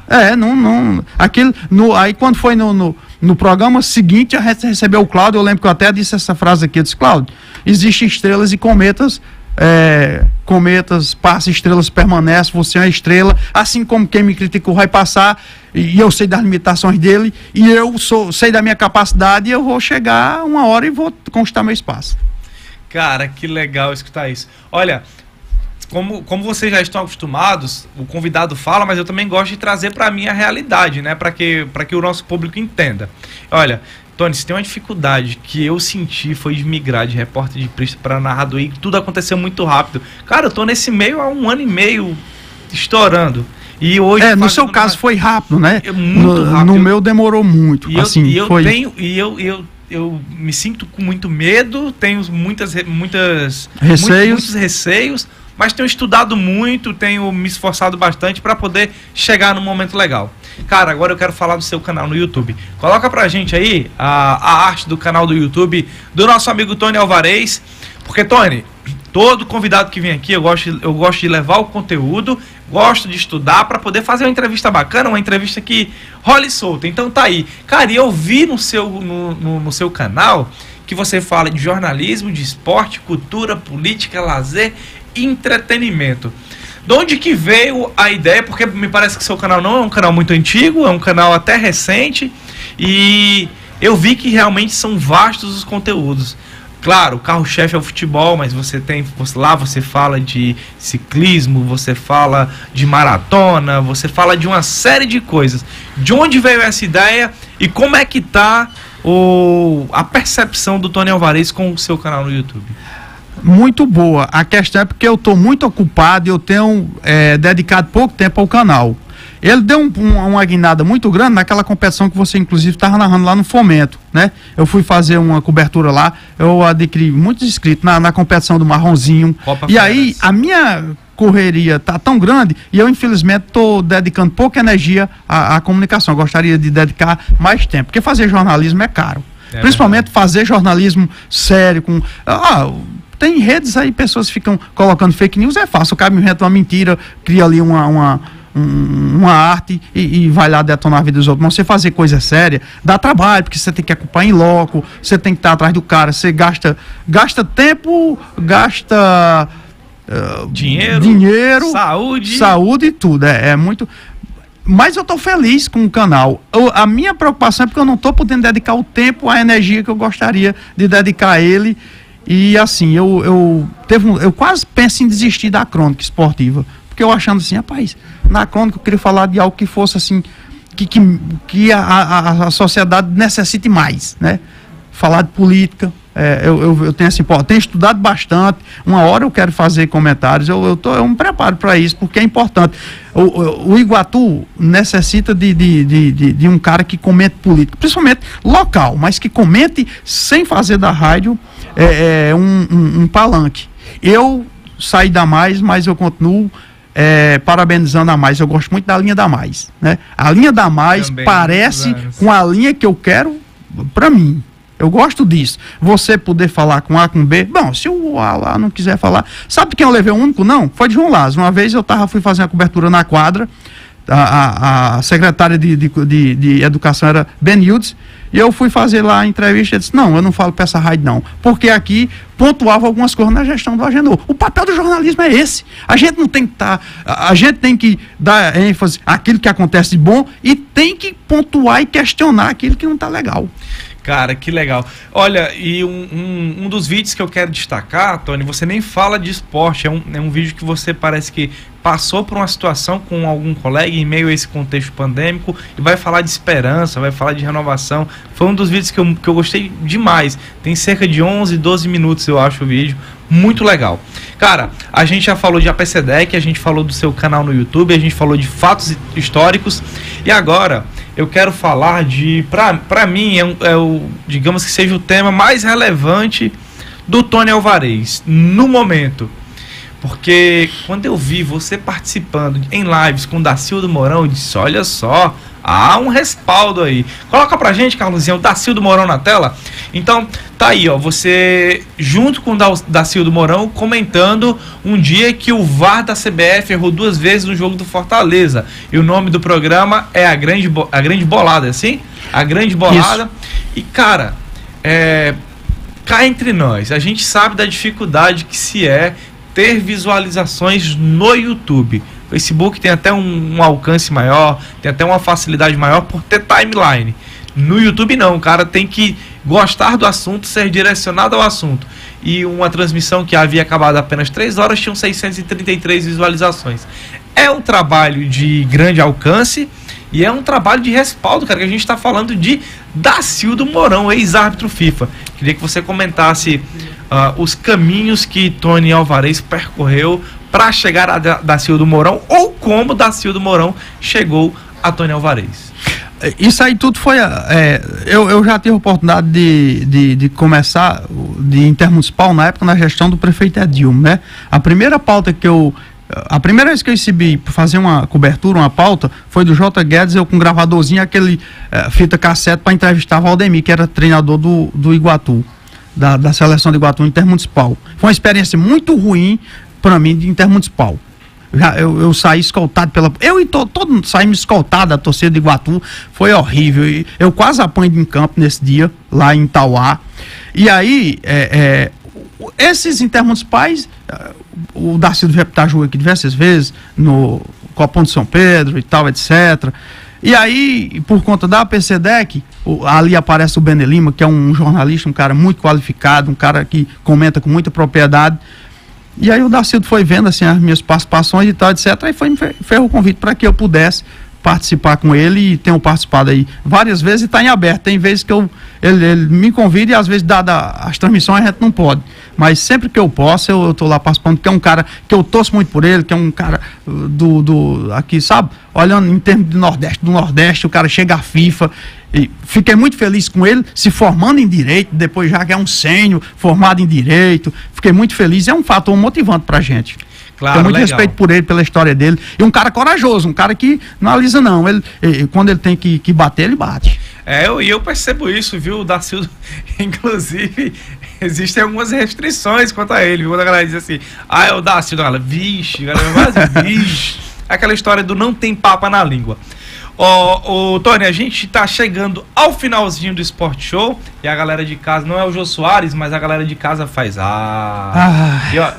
Aí quando foi no programa seguinte, a gente recebeu o Cláudio. Eu lembro que eu até disse essa frase aqui. Eu disse, Cláudio, existem estrelas e cometas. Cometas passam, estrelas permanecem. Você é uma estrela. Assim como quem me criticou vai passar. E eu sei das limitações dele. E eu sei da minha capacidade. E eu vou chegar uma hora e vou conquistar meu espaço. Cara, que legal escutar isso. Olha... Como vocês já estão acostumados, o convidado fala, mas eu também gosto de trazer para mim a realidade, né? Para que o nosso público entenda. Olha, Tony, se tem uma dificuldade que eu senti foi de migrar de repórter de pista para narrador, e tudo aconteceu muito rápido. Cara, eu tô nesse meio há 1 ano e meio estourando. E hoje no seu caso foi rápido, né? Muito rápido. No meu demorou muito. Eu me sinto com muito medo, tenho muitos receios, mas tenho estudado muito, tenho me esforçado bastante para poder chegar num momento legal. Cara, agora eu quero falar do seu canal no YouTube. Coloca pra gente aí a arte do canal do YouTube do nosso amigo Tony Alvarez, porque, Tony, todo convidado que vem aqui, eu gosto de levar o conteúdo, gosto de estudar para poder fazer uma entrevista bacana, uma entrevista que role solta. Então tá aí. Cara, e eu vi no seu canal que você fala de jornalismo, de esporte, cultura, política, lazer e entretenimento. De onde que veio a ideia? Porque me parece que seu canal não é um canal muito antigo, é um canal até recente, e eu vi que realmente são vastos os conteúdos. Claro, o carro-chefe é o futebol, mas lá você fala de ciclismo, você fala de maratona, você fala de uma série de coisas. De onde veio essa ideia e como é que tá a percepção do Tony Alvarez com o seu canal no YouTube? Muito boa. A questão é porque eu estou muito ocupado e eu tenho dedicado pouco tempo ao canal. Ele deu uma guinada muito grande naquela competição que você, inclusive, estava narrando lá no Fomento, né? Eu fui fazer uma cobertura lá, eu adquiri muitos inscritos na competição do Marronzinho. Copa e aí, a minha correria tá tão grande e eu, infelizmente, estou dedicando pouca energia à comunicação. Eu gostaria de dedicar mais tempo, porque fazer jornalismo é caro. Principalmente fazer jornalismo sério, com... tem redes aí, pessoas ficam colocando fake news, é fácil. O cara inventa uma mentira, cria ali uma arte e vai lá detonar a vida dos outros. Mas você fazer coisa séria dá trabalho, porque você tem que acompanhar em loco, você tem que estar atrás do cara, você gasta tempo, gasta dinheiro, saúde e tudo. É muito. Mas eu tô feliz com o canal. A minha preocupação é porque eu não tô podendo dedicar o tempo, a energia que eu gostaria de dedicar a ele. E assim, eu quase penso em desistir da crônica esportiva. Porque eu achando assim, rapaz, na crônica eu queria falar de algo que fosse assim, que a sociedade necessite mais, né? Falar de política. Eu tenho assim, tenho estudado bastante. Uma hora eu quero fazer comentários. Eu me preparo para isso, porque é importante. O Iguatu necessita de um cara que comente política, principalmente local, mas que comente sem fazer da rádio um palanque. Eu saí da Mais, mas eu continuo parabenizando a Mais. Eu gosto muito da linha da Mais, né? A linha da Mais também parece com a linha que eu quero para mim. Eu gosto disso. Você poder falar com A, com B. Bom, se o A lá não quiser falar. Sabe quem eu levei o único? Não? Foi de João Lázaro. Uma vez fui fazer uma cobertura na quadra. A secretária de Educação era Ben Hildes. E eu fui fazer lá a entrevista e disse: não, eu não falo para essa rádio não. Porque aqui pontuava algumas coisas na gestão do Agenor. O papel do jornalismo é esse. A gente não tem que a gente tem que dar ênfase àquilo que acontece de bom e tem que pontuar e questionar aquilo que não está legal. Cara, que legal. Olha, e um dos vídeos que eu quero destacar, Tony, você nem fala de esporte, é um vídeo que você parece que passou por uma situação com algum colega em meio a esse contexto pandêmico e vai falar de esperança, vai falar de renovação. Foi um dos vídeos que eu gostei demais. Tem cerca de 11, 12 minutos, eu acho, o vídeo. Muito legal. Cara, a gente já falou de APCDEC, a gente falou do seu canal no YouTube, a gente falou de fatos históricos e agora eu quero falar pra mim, digamos que seja o tema mais relevante do Tony Alvarez no momento. Porque quando eu vi você participando em lives com o Dacildo Mourão, eu disse: olha só, há um respaldo aí. Coloca pra gente, Carlosinho, o Dacildo Mourão na tela. Então, tá aí, ó, você junto com o Dacildo Mourão comentando um dia que o VAR da CBF errou 2 vezes no jogo do Fortaleza. E o nome do programa é A Grande Bolada, assim? A Grande Bolada. Isso. E, cara, cá entre nós, a gente sabe da dificuldade que se é ter visualizações no YouTube. O Facebook tem até um alcance maior, tem até uma facilidade maior por ter timeline. No YouTube não, o cara tem que gostar do assunto, ser direcionado ao assunto. E uma transmissão que havia acabado apenas 3 horas tinham 633 visualizações. É um trabalho de grande alcance e é um trabalho de respaldo, cara, que a gente está falando de Dacildo Mourão, ex-árbitro FIFA. Queria que você comentasse os caminhos que Tony Alvarez percorreu para chegar a Dacildo Mourão, ou como Dacildo Mourão chegou a Tony Alvarez. Isso aí tudo foi... eu já tive a oportunidade de começar de intermunicipal na época na gestão do prefeito Edilmo, né? A primeira vez que eu recebi para fazer uma cobertura, uma pauta, foi do J. Guedes, eu com um gravadorzinho, aquele fita cassete para entrevistar Valdemir, que era treinador do Iguatu, da seleção do Iguatu intermunicipal. Foi uma experiência muito ruim para mim de intermunicipal. Eu saí escoltado eu e todo mundo saímos escoltados da torcida do Iguatu. Foi horrível. Eu quase apanhei em campo nesse dia, lá em Itauá. E aí, esses intermunicipais, o Darcy do Reptar jogou aqui diversas vezes, no Copão de São Pedro e tal, etc. E aí, por conta da APCDEC, ali aparece o Bene Lima, que é um jornalista, um cara muito qualificado, um cara que comenta com muita propriedade. E aí o Dacildo foi vendo assim as minhas participações e tal, etc. E me fez o convite para que eu pudesse participar com ele, e tenho participado aí várias vezes e está em aberto. Tem vezes que ele me convida e às vezes, dada as transmissões, a gente não pode. Mas sempre que eu posso, eu estou lá participando, porque é um cara que eu torço muito por ele, que é um cara aqui, sabe? Olhando em termos do Nordeste, o cara chega à FIFA. E fiquei muito feliz com ele, se formando em Direito, depois já que é um sênior, formado em Direito. Fiquei muito feliz, é um fator motivante pra gente. Claro, tenho muito respeito por ele, pela história dele. E um cara corajoso, um cara que não alisa não. Quando ele tem que bater, ele bate. Eu percebo isso, viu, Dacildo? Inclusive, existem algumas restrições quanto a ele. Quando a galera diz assim, é o Dacildo, ela, vixe, galera, vixe. aquela história do não tem papa na língua. Tony, a gente tá chegando ao finalzinho do Sport Show e a galera de casa, não é o Jô Soares, mas a galera de casa faz e, ó,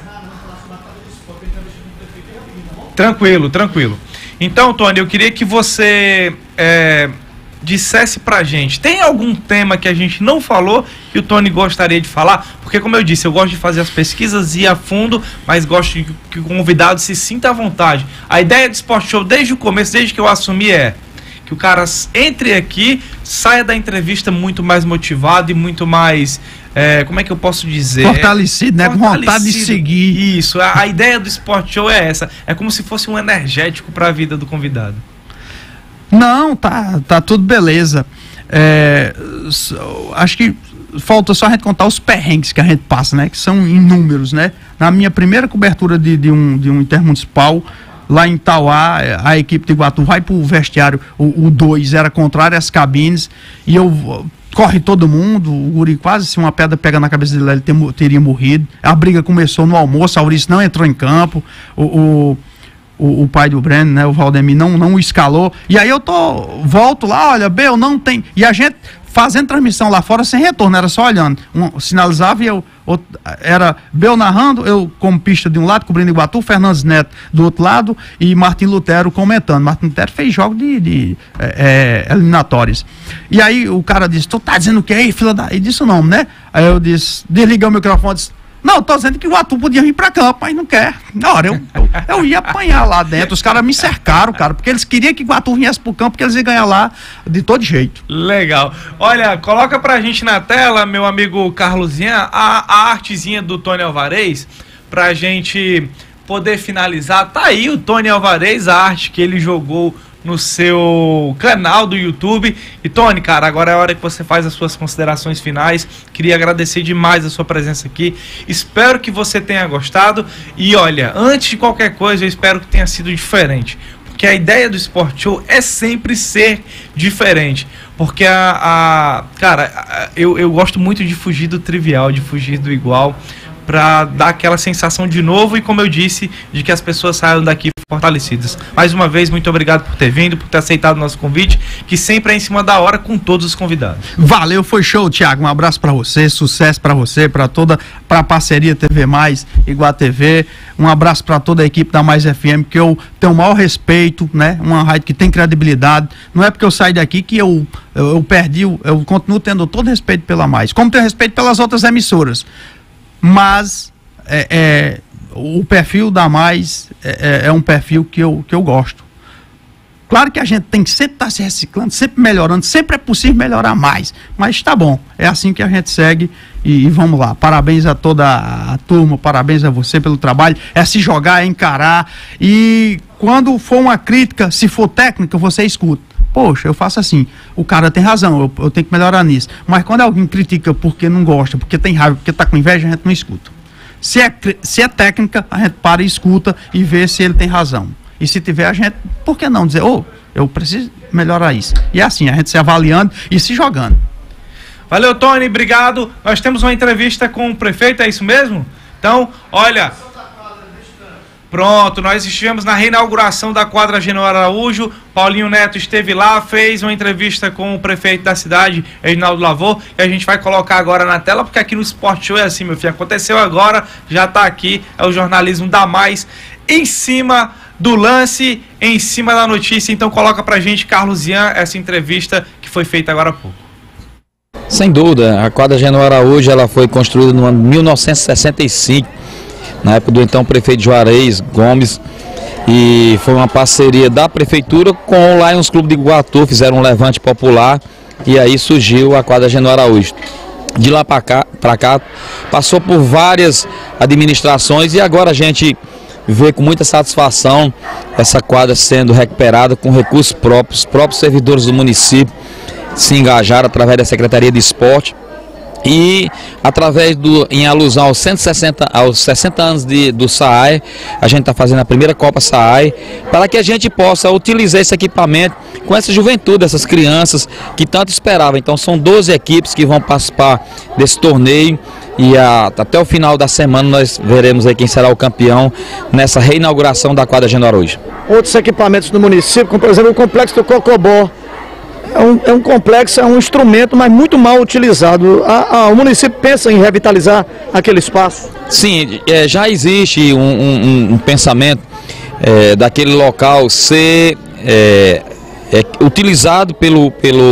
tranquilo. Então, Tony, eu queria que você dissesse pra gente, tem algum tema que a gente não falou que o Tony gostaria de falar? Porque, como eu disse, eu gosto de fazer as pesquisas e ir a fundo, mas gosto de que o convidado se sinta à vontade. A ideia do Sport Show, desde o começo, desde que eu assumi, que o cara entre aqui, saia da entrevista muito mais motivado e muito mais, como é que eu posso dizer? Fortalecido, né? Com vontade de seguir. Isso, a ideia do Sport Show é essa. É como se fosse um energético para a vida do convidado. Não, tá tudo beleza. Acho que falta só a gente contar os perrengues que a gente passa, né? Que são inúmeros, né? Na minha primeira cobertura de um intermunicipal, lá em Tauá, a equipe de Iguatu vai pro vestiário, o 2 era contrário às cabines, e corre todo mundo, o guri quase, se uma pedra pega na cabeça dele, ele teria morrido. A briga começou no almoço, a Aurice não entrou em campo, o pai do Breno, né, o Valdemir, não o escalou, e aí eu volto lá, olha, Bel, não tem, e a gente fazendo transmissão lá fora sem retorno, era só olhando, sinalizava e era Bel narrando, eu como pista de um lado, cobrindo Iguatu, Fernandes Neto do outro lado e Martim Lutero comentando. Martim Lutero fez jogo de eliminatórias. E aí o cara disse, tu tá dizendo o que aí, filha da... E disse o nome, né? Aí eu disse, desliguei o microfone, disse, não, tô dizendo que o Iguatu podia vir pra campo, mas não quer. Na hora, eu ia apanhar lá dentro, os caras me cercaram, cara, porque eles queriam que o Iguatu viesse pro campo, porque eles iam ganhar lá de todo jeito. Legal. Olha, coloca pra gente na tela, meu amigo Carlosinha, a artezinha do Tony Alvarez, pra gente poder finalizar. Tá aí o Tony Alvarez, a arte que ele jogou no seu canal do YouTube. E Tony, cara, agora é a hora que você faz as suas considerações finais. Queria agradecer demais a sua presença aqui. Espero que você tenha gostado. E olha, antes de qualquer coisa, eu espero que tenha sido diferente. Porque a ideia do Sport Show é sempre ser diferente. Porque cara, eu gosto muito de fugir do trivial, de fugir do igual, para dar aquela sensação de novo e, como eu disse, de que as pessoas saiam daqui fortalecidas. Mais uma vez, muito obrigado por ter vindo, por ter aceitado o nosso convite, que sempre é em cima da hora com todos os convidados. Valeu, foi show, Thiago. Um abraço para você, sucesso para você, para a parceria TV Mais, Iguatu TV. Um abraço para toda a equipe da Mais FM, que eu tenho o maior respeito, né? Uma rádio que tem credibilidade. Não é porque eu saí daqui que eu perdi, eu continuo tendo todo respeito pela Mais, como tenho respeito pelas outras emissoras. Mas o perfil da Mais é um perfil que eu gosto. Claro que a gente tem que sempre estar se reciclando, sempre melhorando, sempre é possível melhorar mais, mas tá bom, é assim que a gente segue e vamos lá. Parabéns a toda a turma, parabéns a você pelo trabalho, é se jogar, é encarar, e quando for uma crítica, se for técnica, você escuta. Poxa, eu faço assim, o cara tem razão, eu tenho que melhorar nisso. Mas quando alguém critica porque não gosta, porque tem raiva, porque tá com inveja, a gente não escuta. Se é técnica, a gente para e escuta e vê se ele tem razão. E se tiver, a gente, por que não dizer, eu preciso melhorar isso. E é assim, a gente se avaliando e se jogando. Valeu, Tony, obrigado. Nós temos uma entrevista com o prefeito, é isso mesmo? Então, olha... Pronto, nós estivemos na reinauguração da quadra General Araújo. Paulinho Neto esteve lá, fez uma entrevista com o prefeito da cidade, Reginaldo Lavô, e a gente vai colocar agora na tela, porque aqui no Sport Show é assim, meu filho, aconteceu agora, já está aqui, é o jornalismo da Mais, em cima do lance, em cima da notícia. Então coloca pra gente, Carlos Ian, essa entrevista que foi feita agora há pouco. Sem dúvida, a quadra General Araújo, ela foi construída no ano de 1965, na época do então prefeito Juarez Gomes, e foi uma parceria da prefeitura com o Lions Clube de Iguatu, fizeram um levante popular e aí surgiu a quadra General Araújo. De lá para cá, passou por várias administrações e agora a gente vê com muita satisfação essa quadra sendo recuperada com recursos próprios. Os próprios servidores do município se engajaram através da Secretaria de Esporte E através em alusão aos 60 anos do SAAI, a gente está fazendo a primeira Copa SAAI, para que a gente possa utilizar esse equipamento com essa juventude, essas crianças que tanto esperavam. Então são 12 equipes que vão participar desse torneio e até o final da semana nós veremos aí quem será o campeão nessa reinauguração da quadra Januário hoje. Outros equipamentos do município, como por exemplo o complexo do Cocobó, é um complexo, é um instrumento, mas muito mal utilizado. O município pensa em revitalizar aquele espaço? Sim, já existe um pensamento daquele local ser utilizado pelo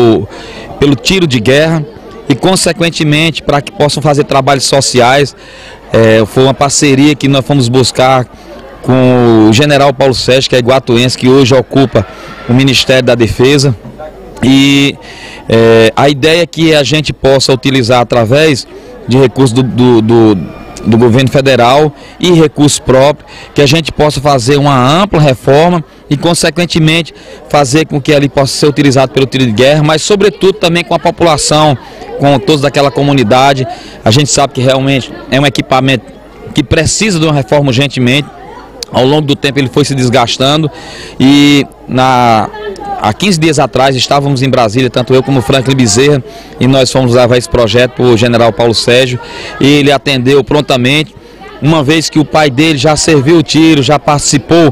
tiro de guerra e, consequentemente, para que possam fazer trabalhos sociais. Foi uma parceria que nós fomos buscar com o general Paulo Sérgio, que é iguatuense, que hoje ocupa o Ministério da Defesa. E a ideia é que a gente possa utilizar através de recursos do governo federal e recursos próprios, que a gente possa fazer uma ampla reforma e, consequentemente, fazer com que ali possa ser utilizado pelo tiro de guerra, mas sobretudo também com a população, com todos daquela comunidade. A gente sabe que realmente é um equipamento que precisa de uma reforma urgentemente. Ao longo do tempo ele foi se desgastando e há 15 dias atrás estávamos em Brasília, tanto eu como o Franklin Bezerra, e nós fomos levar esse projeto para o general Paulo Sérgio, e ele atendeu prontamente, uma vez que o pai dele já serviu o tiro, já participou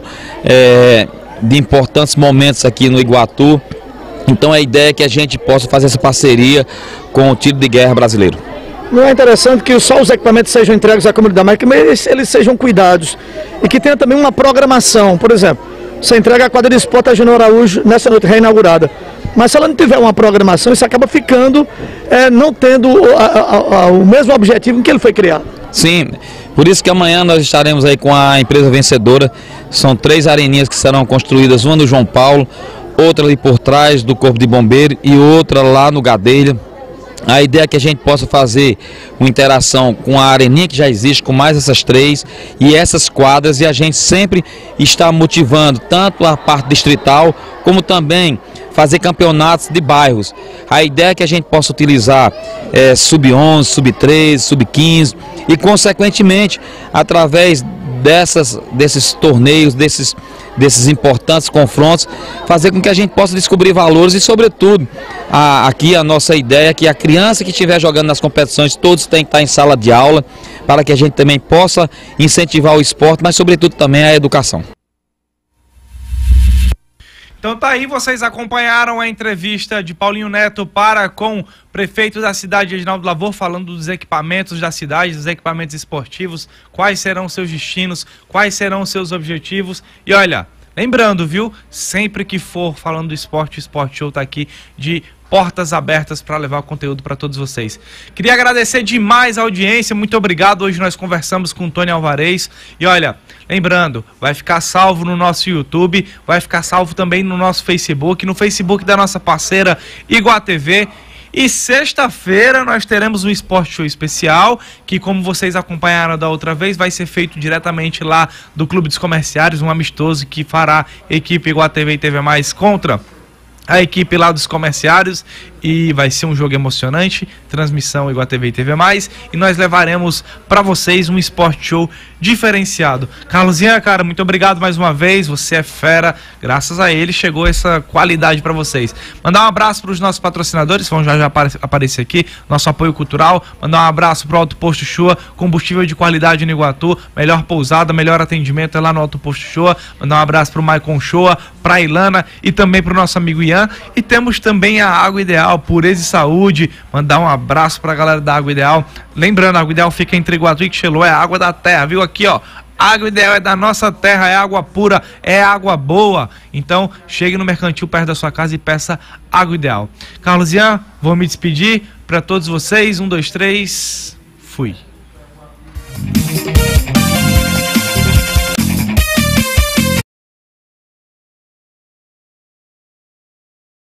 de importantes momentos aqui no Iguatu. Então a ideia é que a gente possa fazer essa parceria com o tiro de guerra brasileiro. Não é interessante que só os equipamentos sejam entregues à comunidade, mas que eles sejam cuidados e que tenha também uma programação. Por exemplo, você entrega a quadra de esporte a Januário Araújo nessa noite reinaugurada, mas se ela não tiver uma programação, isso acaba ficando, não tendo o mesmo objetivo em que ele foi criado. Sim, por isso que amanhã nós estaremos aí com a empresa vencedora. São 3 areninhas que serão construídas, uma no João Paulo, outra ali por trás do Corpo de Bombeiro e outra lá no Gadelha. A ideia é que a gente possa fazer uma interação com a areninha que já existe, com mais essas 3 e essas quadras, e a gente sempre está motivando tanto a parte distrital, como também fazer campeonatos de bairros. A ideia é que a gente possa utilizar sub-11, sub-13, sub-15 e, consequentemente, através desses torneios, desses importantes confrontos, fazer com que a gente possa descobrir valores e, sobretudo, aqui a nossa ideia é que a criança que estiver jogando nas competições, todos têm que estar em sala de aula, para que a gente também possa incentivar o esporte, mas, sobretudo, também a educação. Então tá aí, vocês acompanharam a entrevista de Paulinho Neto com o prefeito da cidade, Reginaldo Lavor, falando dos equipamentos da cidade, dos equipamentos esportivos, quais serão seus destinos, quais serão seus objetivos. E olha, lembrando, viu, sempre que for falando do esporte, o Sport Show tá aqui de portas abertas para levar o conteúdo para todos vocês. Queria agradecer demais a audiência, muito obrigado. Hoje nós conversamos com o Tony Alvarez e olha, lembrando, vai ficar salvo no nosso YouTube, vai ficar salvo também no nosso Facebook, no Facebook da nossa parceira Iguatv. E sexta-feira nós teremos um Sport Show especial, que, como vocês acompanharam da outra vez, vai ser feito diretamente lá do Clube dos Comerciários, um amistoso que fará equipe Iguatv e TV Mais contra a equipe lá dos Comerciários, e vai ser um jogo emocionante, transmissão Iguatv e TV Mais, e nós levaremos para vocês um Sport Show diferenciado. Carlosinha, cara, muito obrigado mais uma vez, você é fera, graças a ele chegou essa qualidade para vocês. Mandar um abraço para os nossos patrocinadores, vão já aparecer aqui, nosso apoio cultural. Mandar um abraço para o Alto Posto Shoa, combustível de qualidade no Iguatu, melhor pousada, melhor atendimento é lá no Alto Posto Shoa. Mandar um abraço para o Maicon Shoa, para a Ilana e também para o nosso amigo Ian. E temos também a Água Ideal, pureza e saúde. Mandar um abraço para a galera da Água Ideal. Lembrando, a Água Ideal fica entre Iguatu e Quixelô, é a água da terra, viu? Aqui, ó, Água Ideal é da nossa terra, é água pura, é água boa. Então, chegue no mercantil perto da sua casa e peça Água Ideal. Carlos Ian, vou me despedir para todos vocês. 1, 2, 3, fui.